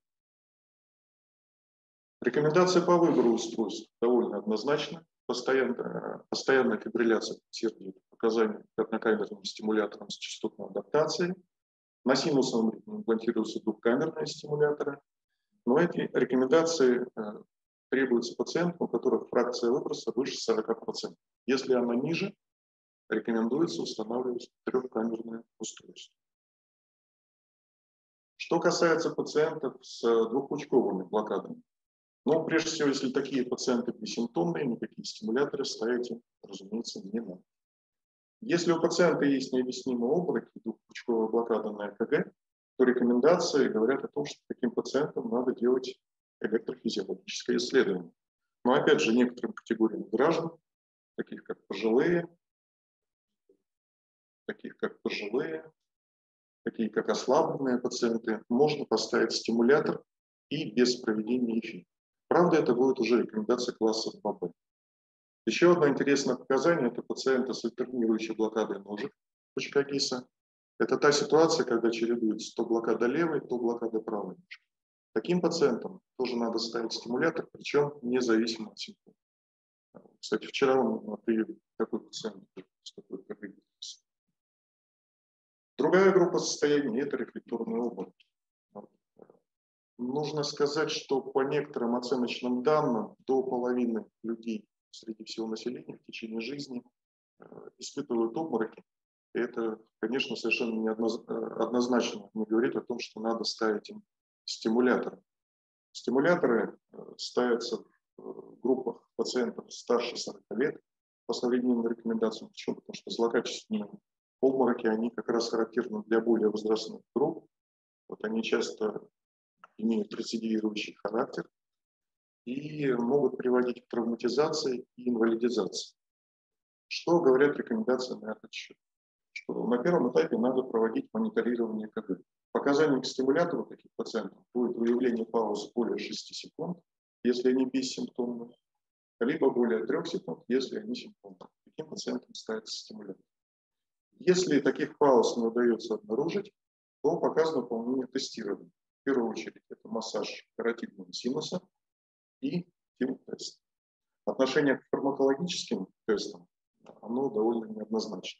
Рекомендация по выбору устройств довольно однозначна. Постоянная, постоянная фибрилляция предсердия – это показание к однокамерным стимуляторам с частотной адаптацией. На синусовом ритме имплантируются двухкамерные стимуляторы. Но эти рекомендации э, требуются пациентам, у которых фракция выброса выше сорока процентов. Если она ниже, рекомендуется устанавливать трехкамерное устройство. Что касается пациентов с двухпучковыми блокадами. Но прежде всего, если такие пациенты бессимптомные, никакие стимуляторы ставить, разумеется, не надо. Если у пациента есть необъяснимые обмороки, двухпучковая блокада на э ка гэ, то рекомендации говорят о том, что таким пациентам надо делать электрофизиологическое исследование. Но опять же, некоторым категориям граждан, таких как пожилые, таких как пожилые, такие как ослабленные пациенты, можно поставить стимулятор и без проведения ЭФИ. Правда, это будет уже рекомендация класса два бэ. Еще одно интересное показание – это пациенты с альтернирующей блокадой ножек пучка ГИСа. Это та ситуация, когда чередуется то блокада левой, то блокада правой ножки. Таким пациентам тоже надо ставить стимулятор, причем независимо от симптомов. Кстати, вчера он приехал такой пациент с такой КГ. Другая группа состояний – это рефлекторные обмороки. Нужно сказать, что по некоторым оценочным данным до половины людей среди всего населения в течение жизни испытывают обмороки. И это, конечно, совершенно неоднозначно не говорит о том, что надо ставить им стимуляторы. Стимуляторы ставятся в группах пациентов старше сорока лет по современным рекомендациям. Почему? Потому что злокачественные обмороки, они как раз характерны для более возрастных групп. Вот они часто имеют рецидивирующий характер и могут приводить к травматизации и инвалидизации. Что говорят рекомендации на этот счет? Что на первом этапе надо проводить мониторирование э ка гэ. Показанием к стимулятору таких пациентов будет выявление пауз более шести секунд, если они бессимптомны, либо более трех секунд, если они симптомны. Таким пациентам ставится стимулятор. Если таких пауз не удается обнаружить, то показано выполнение тестирования. В первую очередь это массаж каротидного синуса и тим-тест. Отношение к фармакологическим тестам, оно довольно неоднозначно.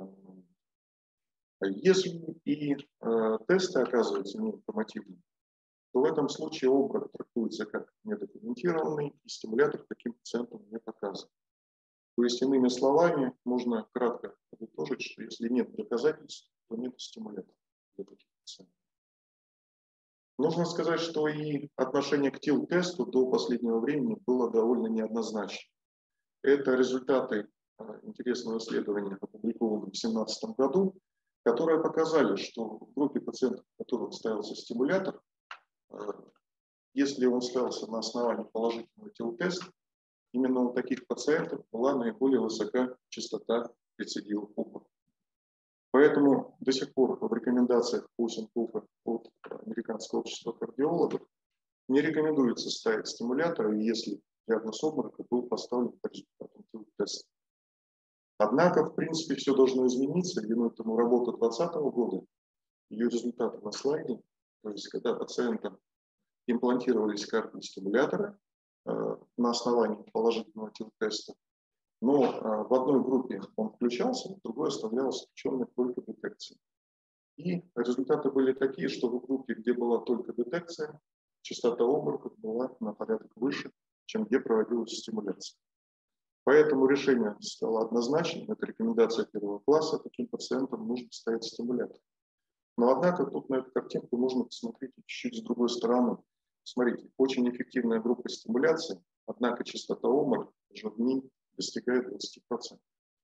Если и э, тесты оказываются неинформативными, то в этом случае обморок трактуется как недокументированный, и стимулятор таким пациентам не показан. То есть, иными словами, можно кратко подытожить, что если нет доказательств, то нет стимулятора для таких пациентов. Нужно сказать, что и отношение к тил-тесту до последнего времени было довольно неоднозначно. Это результаты интересного исследования, опубликованного в две тысячи семнадцатом году, которые показали, что в группе пациентов, у которых ставился стимулятор, если он ставился на основании положительного тил-теста, именно у таких пациентов была наиболее высока частота рецидивов обморока. Поэтому до сих пор в рекомендациях по синкопе от Американского общества кардиологов не рекомендуется ставить стимуляторы, если диагноз обморока был поставлен по результатам тил-теста. Однако, в принципе, все должно измениться. Виной тому работа две тысячи двадцатого года, ее результаты на слайде, то есть когда пациентам имплантировались кардиостимуляторы э, на основании положительного тил-теста, но э, в одной группе он включался, в другой оставлялся включенной только детекцией. И результаты были такие, что в группе, где была только детекция, частота обмороков была на порядок выше, чем где проводилась стимуляция. Поэтому решение стало однозначным. Это рекомендация первого класса. Таким пациентам нужно ставить стимулятор. Но однако тут на эту картинку можно посмотреть чуть-чуть с другой стороны. Смотрите, очень эффективная группа стимуляции, однако частота обморока уже в ней достигает двадцати процентов.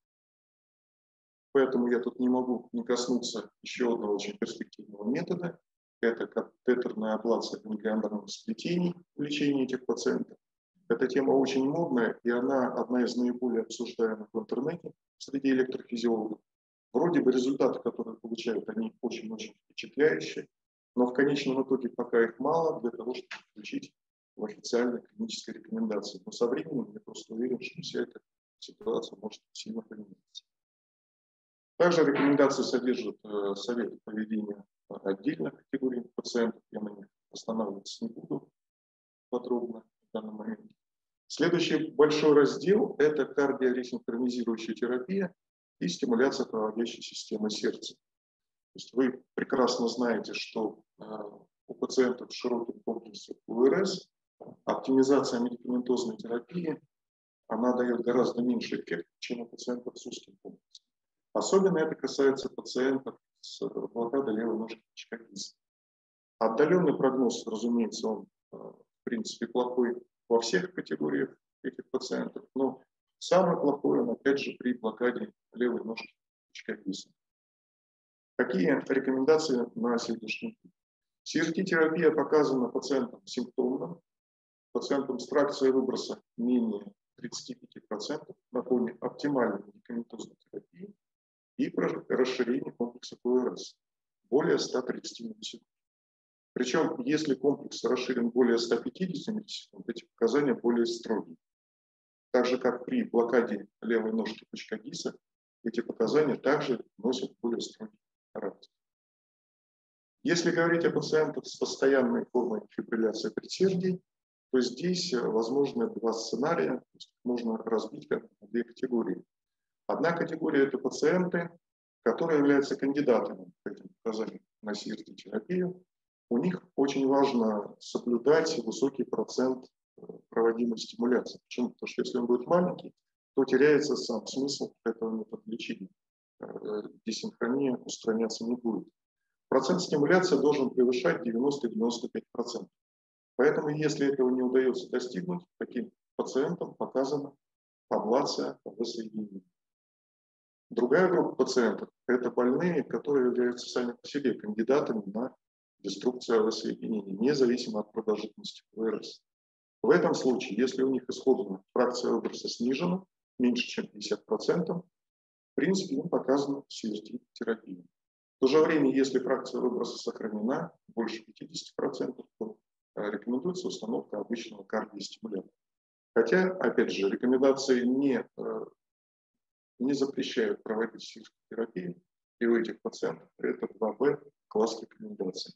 поэтому я тут не могу не коснуться еще одного очень перспективного метода. Это катетерная аблация ganglионарных сплетений в лечении этих пациентов. Эта тема очень модная, и она одна из наиболее обсуждаемых в интернете среди электрофизиологов. Вроде бы результаты, которые получают, они очень-очень впечатляющие, но в конечном итоге пока их мало для того, чтобы включить в официальной клинической рекомендации. Но со временем я просто уверен, что вся эта ситуация может сильно поменяться. Также рекомендации содержат э, советы по ведению отдельных категорий пациентов. Я на них останавливаться не буду подробно в данный момент. Следующий большой раздел – это кардиоресинхронизирующая терапия и стимуляция кровообращающей системы сердца. То есть вы прекрасно знаете, что э, у пациентов с широким комплексом У Р С оптимизация медикаментозной терапии она дает гораздо меньше эффект, чем у пациентов с узким комплексом. Особенно это касается пациентов с блокадой левой ножки Чикагиса. Отдаленный прогноз, разумеется, он в принципе плохой во всех категориях этих пациентов, но самый плохой он, опять же, при блокаде левой ножки Чикагиса. Какие рекомендации на сегодняшний день? Си Эр Ти-терапия показана пациентам симптомным, пациентам с фракцией выброса менее тридцати пяти процентов на фоне оптимальной медикаментозной терапии и расширение комплекса О Р С более ста тридцати миллисекунд. Причем, если комплекс расширен более ста пятидесяти миллисекунд, эти показания более строгие. Так же, как при блокаде левой ножки Чикагиса, эти показания также носят более строгий характер. Если говорить о пациентах с постоянной формой фибрилляции предсердий, то здесь возможны два сценария, можно разбить как на две категории. Одна категория – это пациенты, которые являются кандидатами к этим показаниям на Си Эр Ти-терапию. У них очень важно соблюдать высокий процент проводимой стимуляции. Почему? Потому что если он будет маленький, то теряется сам смысл этого метода лечения. Десинхрония устраняться не будет. Процент стимуляции должен превышать девяносто — девяносто пять процентов. Поэтому, если этого не удается достигнуть, таким пациентам показана аблация воссоединения. Другая группа пациентов – это больные, которые являются сами по себе кандидатами на деструкцию воссоединения, независимо от продолжительности О Р С. В этом случае, если у них исходная фракция выброса снижена, меньше чем пятьдесят процентов, в принципе, им показана Си Эр Ти-терапия. В то же время, если фракция выброса сохранена, больше пятидесяти процентов, то рекомендуется установка обычного кардиостимулятора. Хотя, опять же, рекомендации не, не запрещают проводить Си Эр Ти-терапию, и у этих пациентов это два Б класс рекомендаций.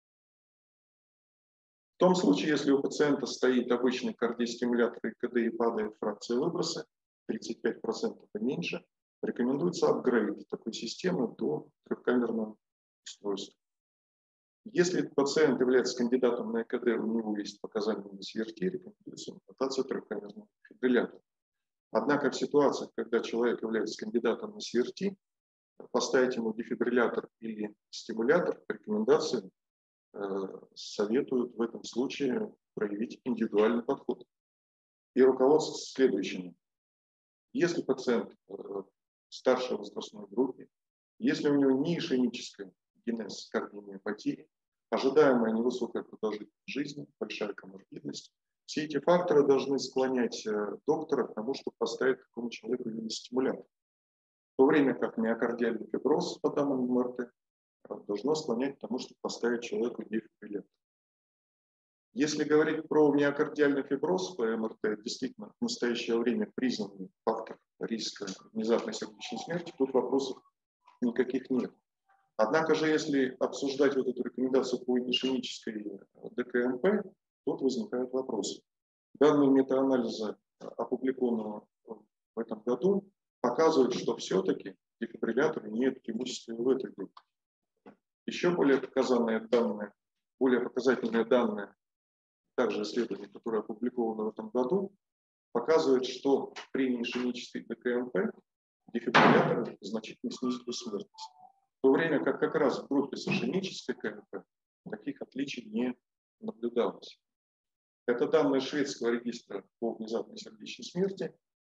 В том случае, если у пациента стоит обычный кардиостимулятор и К Д и падает фракция выброса, тридцать пять процентов и меньше, рекомендуется апгрейд такой системы до трехкамерного устройства. Если пациент является кандидатом на Э К Д, у него есть показания на Си Эр Ти, рекомендуется имплантация трехкамерного дефибриллятора. Однако в ситуациях, когда человек является кандидатом на Си Эр Ти, поставить ему дефибриллятор или стимулятор, рекомендации э, советуют в этом случае проявить индивидуальный подход. И руководство следующим. Если пациент э, старшей возрастной группе, если у него не ишемическая генез кардиомиопатии, ожидаемая невысокая продолжительность жизни, большая коморбидность, все эти факторы должны склонять э, доктора к тому, чтобы поставить такому человеку именно стимулятор. В то время как миокардиальный фиброз по данным Эм Эр Тэ должно склонять к тому, чтобы поставить человеку дефибриллятор. Если говорить про миокардиальный фиброз по Эм Эр Тэ, действительно в настоящее время признанный фактор риска внезапной сердечной смерти, тут вопросов никаких нет. Однако же, если обсуждать вот эту рекомендацию по ишемической Дэ Ка Эм Пэ, тут возникают вопросы. Данные метаанализа, опубликованного в этом году, показывают, что все-таки дефибриллятор имеет преимущество в этой группе. Еще более показательные данные, более показательные данные, также исследования, которые опубликованы в этом году, показывают, что при неишемической Дэ Ка Эм Пэ дефибрилляторы значительно снизили смертность. В то время как как раз в группе с ишемической Ка Эм Пэ таких отличий не наблюдалось. Это данные шведского регистра по внезапной сердечной смерти.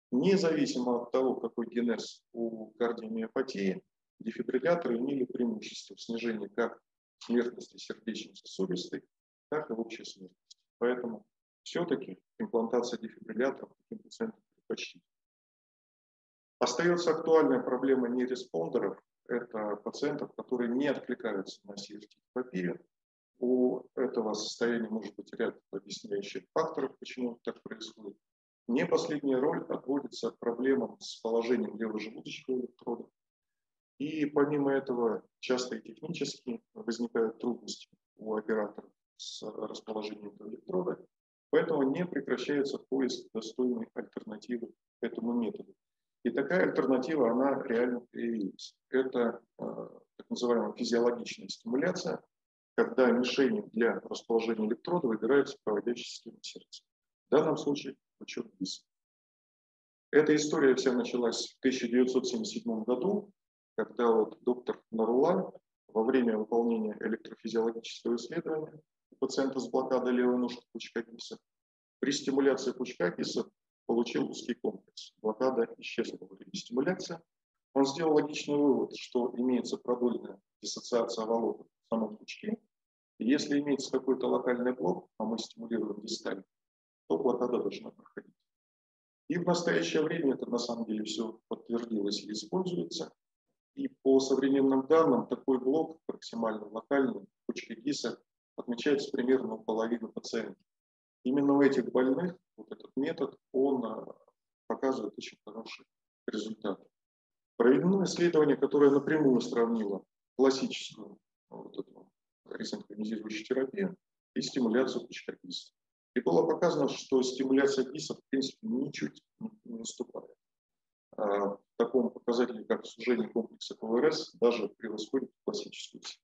Независимо от того, какой генез у кардиомиопатии, дефибрилляторы имели преимущество в снижении как смертности сердечно-сосудистой, так и общей смертности. Поэтому все-таки имплантация дефибрилляторов таким пациентам предпочтительна. Остается актуальная проблема нереспондеров. Это пациентов, которые не откликаются на си эр ти-терапию. У этого состояния может быть ряд объясняющих факторов, почему так происходит. Не последняя роль отводится к проблемам с положением левожелудочного электрода. И помимо этого, часто и технически возникают трудности у операторов с расположением этого электрода, поэтому не прекращается поиск достойной альтернативы этому методу. И такая альтернатива, она реально появилась. Это э, так называемая физиологичная стимуляция, когда мишенью для расположения электрода выбирается проводящая система сердца. В данном случае пучок ГИС. Эта история вся началась в тысяча девятьсот семьдесят седьмом году, когда вот доктор Нарула во время выполнения электрофизиологического исследования у пациента с блокадой левой ножки пучка ГИСа при стимуляции пучка ГИСа получил узкий комплекс. Блокада исчезла во время стимуляции. Он сделал логичный вывод, что имеется продольная диссоциация волокон в самом пучке. И если имеется какой-то локальный блок, а мы стимулируем дистально, то блокада должна проходить. И в настоящее время это на самом деле все подтвердилось и используется. И по современным данным такой блок максимально локальный в пучке ГИСа отмечается примерно у половины пациентов. Именно у этих больных вот этот метод, он показывает очень хороший результат. Проведено исследование, которое напрямую сравнило классическую вот эту ресинхронизирующую терапию и стимуляцию пучка ГИСа. И было показано, что стимуляция ГИСа в принципе ничуть не уступает. А в таком показателе, как сужение комплекса ка вэ эр эс, даже превосходит классическую терапию.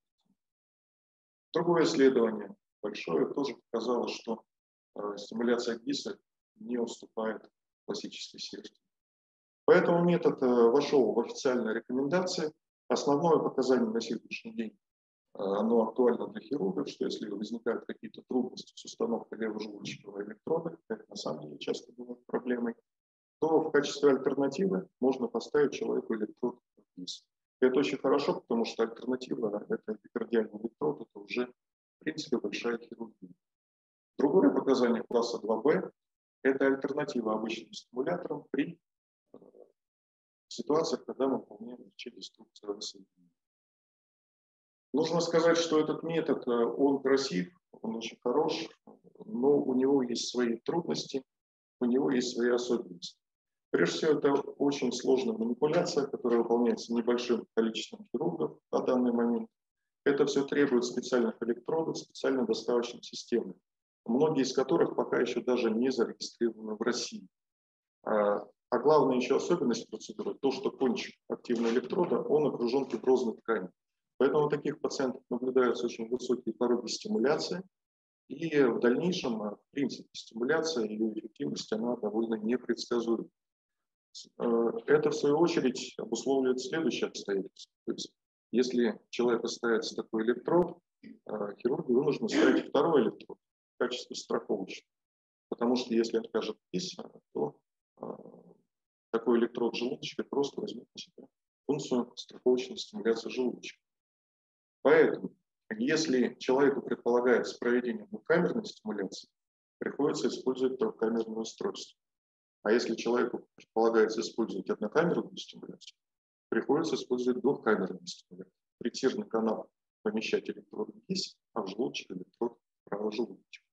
Другое исследование большое тоже показало, что стимуляция ГИСа не уступает классической си эр ти. Поэтому метод вошел в официальные рекомендации. Основное показание на сегодняшний день, оно актуально для хирургов, что если возникают какие-то трудности с установкой левожелудочного электрода, это на самом деле часто бывает проблемой, то в качестве альтернативы можно поставить человеку электрод ГИС. Это очень хорошо, потому что альтернатива, это эпикардиальный электрод, это уже в принципе большая хирургия. Другое показание класса два бэ – это альтернатива обычным стимуляторам при ситуациях, когда мы выполняем лечение деструкции соединения. Нужно сказать, что этот метод, он красив, он очень хорош, но у него есть свои трудности, у него есть свои особенности. Прежде всего, это очень сложная манипуляция, которая выполняется небольшим количеством хирургов на данный момент. Это все требует специальных электродов, специальной доставочной системы, многие из которых пока еще даже не зарегистрированы в России. А, а главная еще особенность процедуры – то, что кончик активного электрода, он окружен фиброзной тканью. Поэтому у таких пациентов наблюдаются очень высокие пороги стимуляции, и в дальнейшем, в принципе, стимуляция, ее эффективность, она довольно непредсказуема. Это, в свою очередь, обусловливает следующее обстоятельство. То есть, если человеку ставится такой электрод, хирурги вынуждены ставить второй электрод в качестве страховочного. Потому что если откажет ГИС, то такой электрод желудочка просто возьмет на себя функцию страховочной стимуляции желудочка. Поэтому, если человеку предполагается проведение двухкамерной стимуляции, приходится использовать трехкамерное устройство. А если человеку предполагается использовать однокамерную стимуляцию, приходится использовать двухкамерную стимуляцию. В притирный канал помещать электрод ГИС, а в желудочек электрод правожелудочка.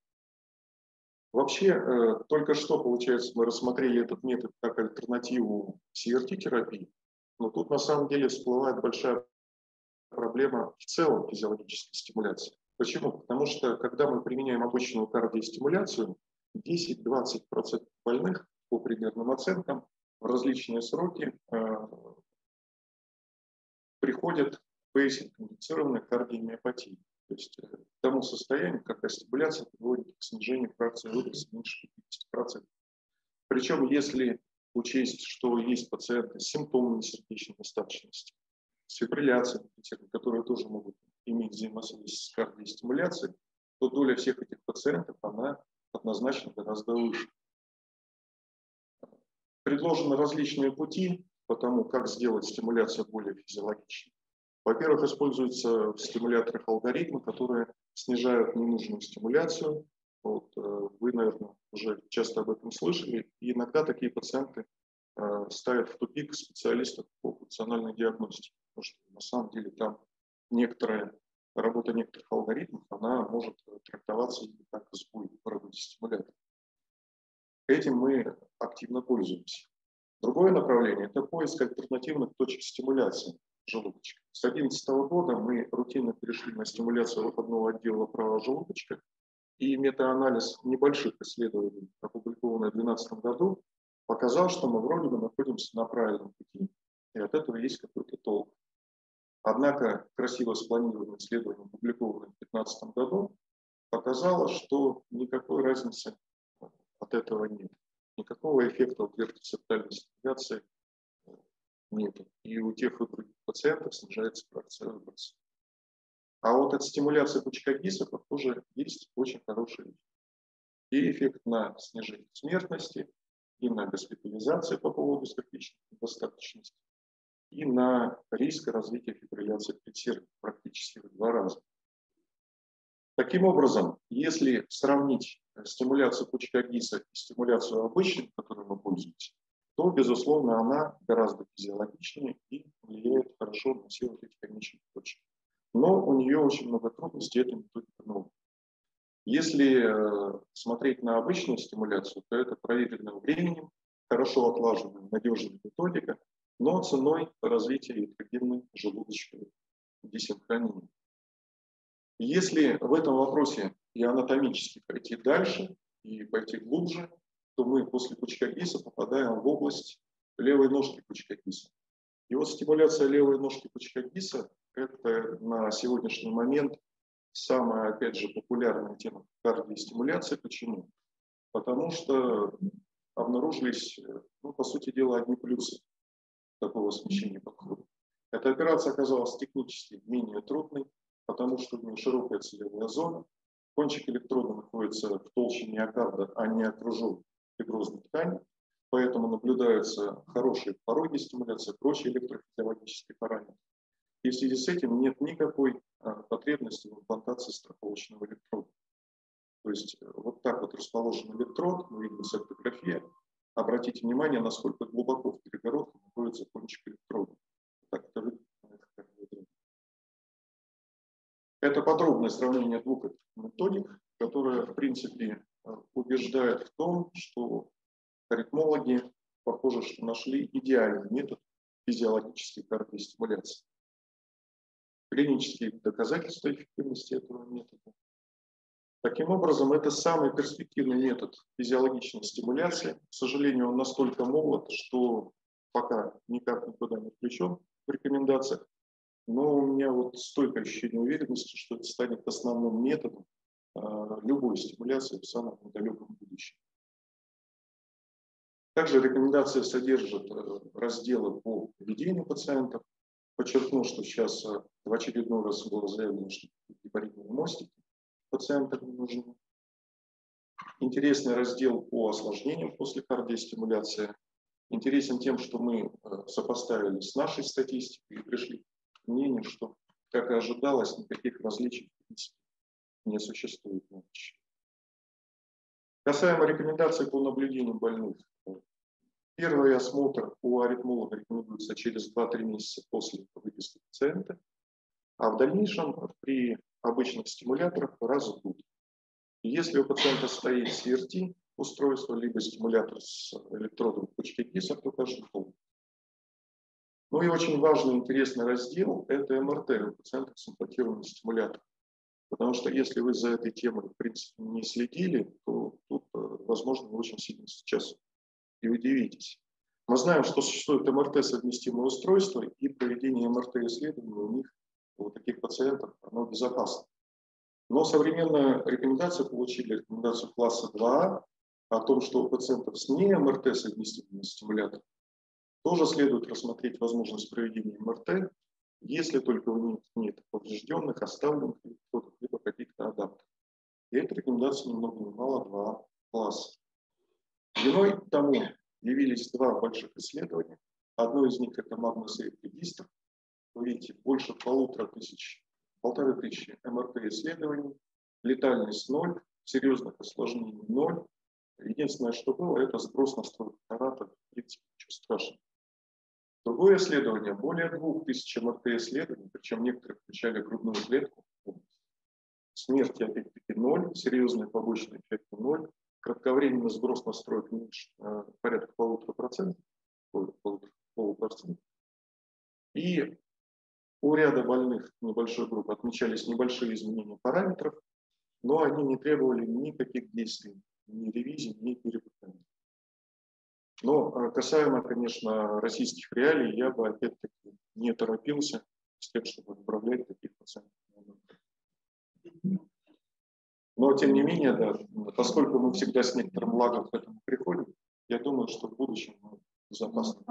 Вообще, только что, получается, мы рассмотрели этот метод как альтернативу си эр ти-терапии, но тут на самом деле всплывает большая проблема в целом физиологической стимуляции. Почему? Потому что, когда мы применяем обычную кардиостимуляцию, десять-двадцать процентов больных по примерным оценкам в различные сроки э, приходят в асинхронизированной кардиомиопатии. То есть э, к тому состоянию, когда стимуляция приводит к снижению фракции выброса меньше пятидесяти процентов. Причем, если учесть, что есть пациенты с симптомами сердечной недостаточности, с фибрилляцией, которые тоже могут иметь взаимосвязь с кардиостимуляцией, то доля всех этих пациентов, она однозначно гораздо выше. Предложены различные пути по тому, как сделать стимуляцию более физиологичной. Во-первых, используются в стимуляторах алгоритмы, которые снижают ненужную стимуляцию. Вот, вы, наверное, уже часто об этом слышали. И иногда такие пациенты ставят в тупик специалистов по функциональной диагностике. Потому что на самом деле там некоторая работа некоторых алгоритмов, она может трактоваться именно как сбой в работе стимулятора. Этим мы активно пользуемся. Другое направление – это поиск альтернативных точек стимуляции желудочка. С две тысячи одиннадцатого года мы рутинно перешли на стимуляцию выходного отдела правого желудочка, и метаанализ небольших исследований, опубликованный в две тысячи двенадцатом году, показал, что мы вроде бы находимся на правильном пути, и от этого есть какой-то толк. Однако красиво спланированное исследование, опубликованное в две тысячи пятнадцатом году, показало, что никакой разницы от этого нет. Никакого эффекта от вертикальной стимуляции нет. И у тех и других пациентов снижается фракция выброса. А вот от стимуляции пучкогисов тоже есть очень хороший эффект. И эффект на снижение смертности, и на госпитализацию по поводу скопичной недостаточности, и на риск развития фибрилляции предсердия практически в два раза. Таким образом, если сравнить стимуляцию пучкогиса и стимуляцию обычную, которой мы пользуемся, то, безусловно, она гораздо физиологичнее и влияет хорошо на все вот эти конечные точки. Но у нее очень много трудностей, эта методика новая. Если э, смотреть на обычную стимуляцию, то это проверенная временем, хорошо отлаженная, надежная методика, но ценой развития ятрогенной желудочковой дисинхронии. Если в этом вопросе и анатомически пойти дальше, и пойти глубже, то мы после пучкогиса попадаем в область левой ножки пучкогиса. И вот стимуляция левой ножки пучкогиса – это на сегодняшний момент самая, опять же, популярная тема кардиостимуляции. Почему? Потому что обнаружились, ну, по сути дела, одни плюсы такого смещения подхода. Эта операция оказалась технически менее трудной, потому что у нее широкая целевая зона, кончик электрода находится в толще миокарда, а не окружен фиброзной тканью, поэтому наблюдаются хорошие пороги стимуляции, прочие электрофизиологические параметры. И в связи с этим нет никакой а, потребности в имплантации страховочного электрода. То есть вот так вот расположен электрод, мы видим септография. Обратите внимание, насколько глубоко в перегородке находится кончик электрода. Так это выглядит. Это подробное сравнение двух методик, которое, в принципе, убеждает в том, что аритмологи, похоже, что нашли идеальный метод физиологической кардиостимуляции. Клинические доказательства эффективности этого метода. Таким образом, это самый перспективный метод физиологичной стимуляции. К сожалению, он настолько молод, что пока никак никуда не включен в рекомендациях. Но у меня вот стойкое ощущение уверенности, что это станет основным методом э, любой стимуляции в самом недалеком будущем. Также рекомендации содержат э, разделы по поведению пациентов. Подчеркну, что сейчас э, в очередной раз было заявлено, что гепаритные мостики пациентам не нужны. Интересный раздел по осложнениям после кардиостимуляции. Интересен тем, что мы э, сопоставили с нашей статистикой и пришли мнение, что, как и ожидалось, никаких различий в принципе не существует. Касаемо рекомендаций по наблюдению больных. Первый осмотр у аритмолога рекомендуется через два-три месяца после выписки пациента, а в дальнейшем при обычных стимуляторах раз в год. Если у пациента стоит си эр ти устройство, либо стимулятор с электродом в пучкогиса, то каждый пол. Ну и очень важный интересный раздел – это эм эр тэ у пациентов с имплантированным стимулятором. Потому что если вы за этой темой, в принципе, не следили, то тут, возможно, вы очень сильно сейчас и удивитесь. Мы знаем, что существует эм эр тэ-совместимое устройство, и проведение эм эр тэ-исследований у них, у таких пациентов, оно безопасно. Но современные рекомендации получили рекомендацию класса два А о том, что у пациентов с не эм эр тэ-совместимым стимулятором тоже следует рассмотреть возможность проведения эм эр тэ, если только у них нет поврежденных, оставленных электродов, либо каких-то адаптеров. И эта рекомендация ни много ни мало два класса. Виной тому явились два больших исследования. Одно из них это Magnus-регистр. Вы видите, больше полутора тысяч, полторы тысячи эм эр тэ-исследований, летальность ноль, серьезных осложнений ноль. Единственное, что было, это сброс настройки аппарата, в принципе, ничего страшного. Другое исследование, более двух тысяч эм эр тэ-исследований, причем некоторые включали грудную клетку. Смерти опять-таки ноль, серьезные побочные эффекты ноль, кратковременный сброс настроек меньше, порядка полутора процентов, полупроцента. И у ряда больных небольшой группы отмечались небольшие изменения параметров, но они не требовали никаких действий, ни ревизии, ни перепытания. Но касаемо, конечно, российских реалий, я бы опять-таки не торопился с тем, чтобы отправлять таких пациентов. Но, тем не менее, да, поскольку мы всегда с некоторым лагом к этому приходим, я думаю, что в будущем мы безопасно,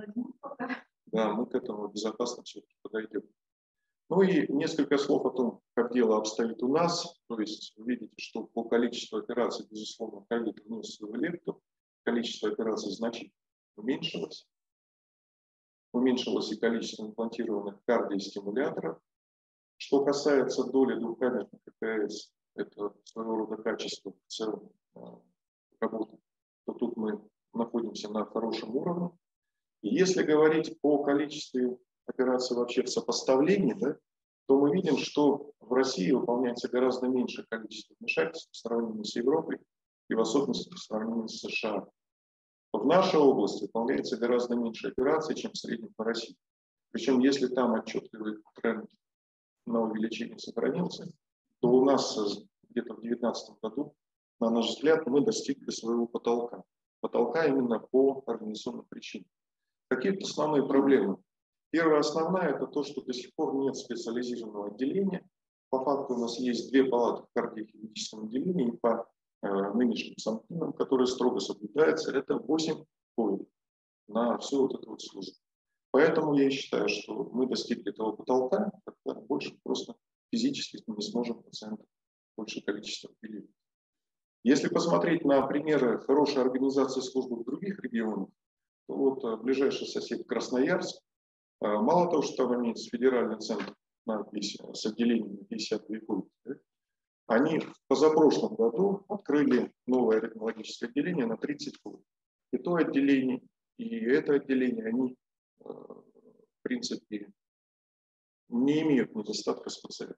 да, мы к этому безопасно все-таки подойдем. Ну и несколько слов о том, как дело обстоит у нас. То есть вы видите, что по количеству операций, безусловно, ковид внес свою лепту, количество операций значительно уменьшилось. Уменьшилось и количество имплантированных кардиостимуляторов. Что касается доли двухкамерных э тэ эс, это своего рода качество в целом работы, то тут мы находимся на хорошем уровне. И если говорить о количестве операций вообще в сопоставлении, да, то мы видим, что в России выполняется гораздо меньшее количество вмешательств по сравнению с Европой и в особенности по сравнению с США. В нашей области выполняется гораздо меньше операций, чем в среднем по России. Причем, если там отчетливый тренд на увеличение сохранился, то у нас где-то в две тысячи девятнадцатом году, на наш взгляд, мы достигли своего потолка. Потолка именно по организационным причинам. Какие основные проблемы? Первая основная – это то, что до сих пор нет специализированного отделения. По факту у нас есть две палаты в кардиохирургическом отделении, и по э, нынешним санкциям, которые строго соблюдаются, это восемь коек на всю вот эту вот службу. Поэтому я считаю, что мы достигли этого потолка, когда больше просто физически не сможем пациентов большее количество определить. Если посмотреть на примеры хорошей организации службы в других регионах, то вот ближайший сосед Красноярск, мало того, что там имеется федеральный центр на пятьдесят, с отделением на пятьдесят две койки, да, они в позапрошлом году открыли новое рентгенологическое отделение на тридцать коек. И то отделение, и это отделение, они в принципе не имеют недостатка специалистов.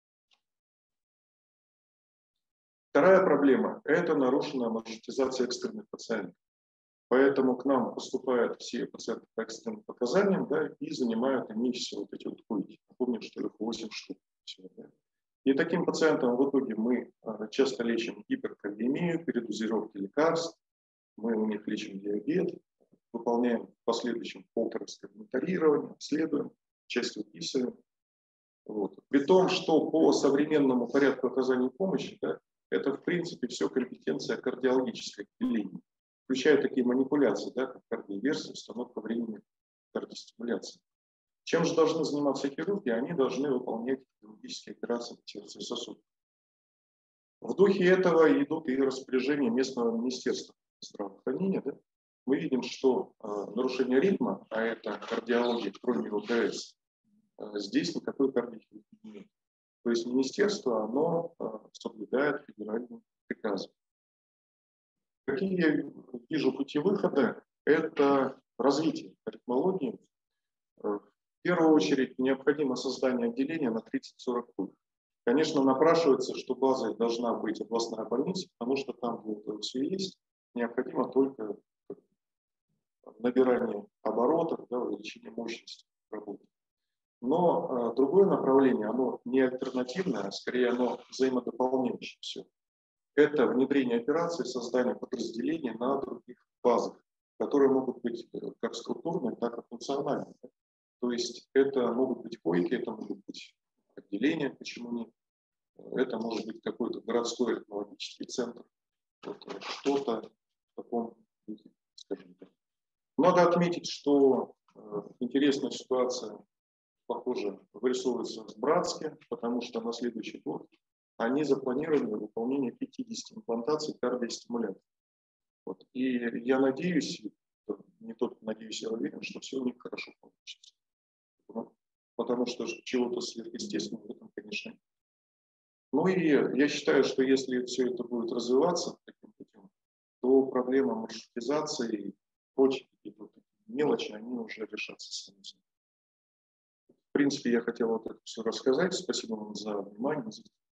Вторая проблема – это нарушенная маршрутизация экстренных пациентов. Поэтому к нам поступают все пациенты по экстренным показаниям, да, и занимают имеющиеся вот эти вот койки. Напомню, что их восемь штук. Да. И таким пациентам в итоге мы часто лечим гиперкалиемию, передозировки лекарств, мы у них лечим диабет, выполняем в последующем полторовское мониторирование, обследуем, часть выписываем. Вот. При том, что по современному порядку оказания помощи, да, это в принципе все компетенция кардиологической отделения, включая такие манипуляции, да, как кардиоверсия, установка времени кардиостимуляции. Чем же должны заниматься хирурги? Они должны выполнять хирургические операции в сердце и сосудах. В духе этого идут и распоряжения местного министерства здравоохранения. Да? Мы видим, что э, нарушение ритма, а это кардиология, кроме о тэ эс, э, здесь никакой кардиохирургии нет. То есть министерство, оно э, соблюдает федеральные приказы. Какие я вижу пути выхода? Это развитие ритмологии. В первую очередь необходимо создание отделения на тридцать-сорок коек. Конечно, напрашивается, что базой должна быть областная больница, потому что там, где это все есть, необходимо только набирание оборотов, да, увеличение мощности работы. Но э, другое направление, оно не альтернативное, а скорее оно взаимодополняющее все. Это внедрение операций, создание подразделений на других базах, которые могут быть как структурные, так и функциональные. То есть это могут быть койки, это могут быть отделения, почему нет. Это может быть какой-то городской ритмологический центр, вот, что-то в таком духе, скажем так. Надо отметить, что э, интересная ситуация, похоже, вырисовывается в Братске, потому что на следующий год они запланировали выполнение пятидесяти имплантаций кардиостимуляторов. Вот. И я надеюсь, не только надеюсь, я уверен, что все у них хорошо получится. Потому что чего-то сверхъестественного в этом, конечно, нет. Ну и я считаю, что если все это будет развиваться таким путем, то проблема маршрутизации и прочие какие-то мелочи, они уже решатся сами. В принципе, я хотел вот это все рассказать. Спасибо вам за внимание.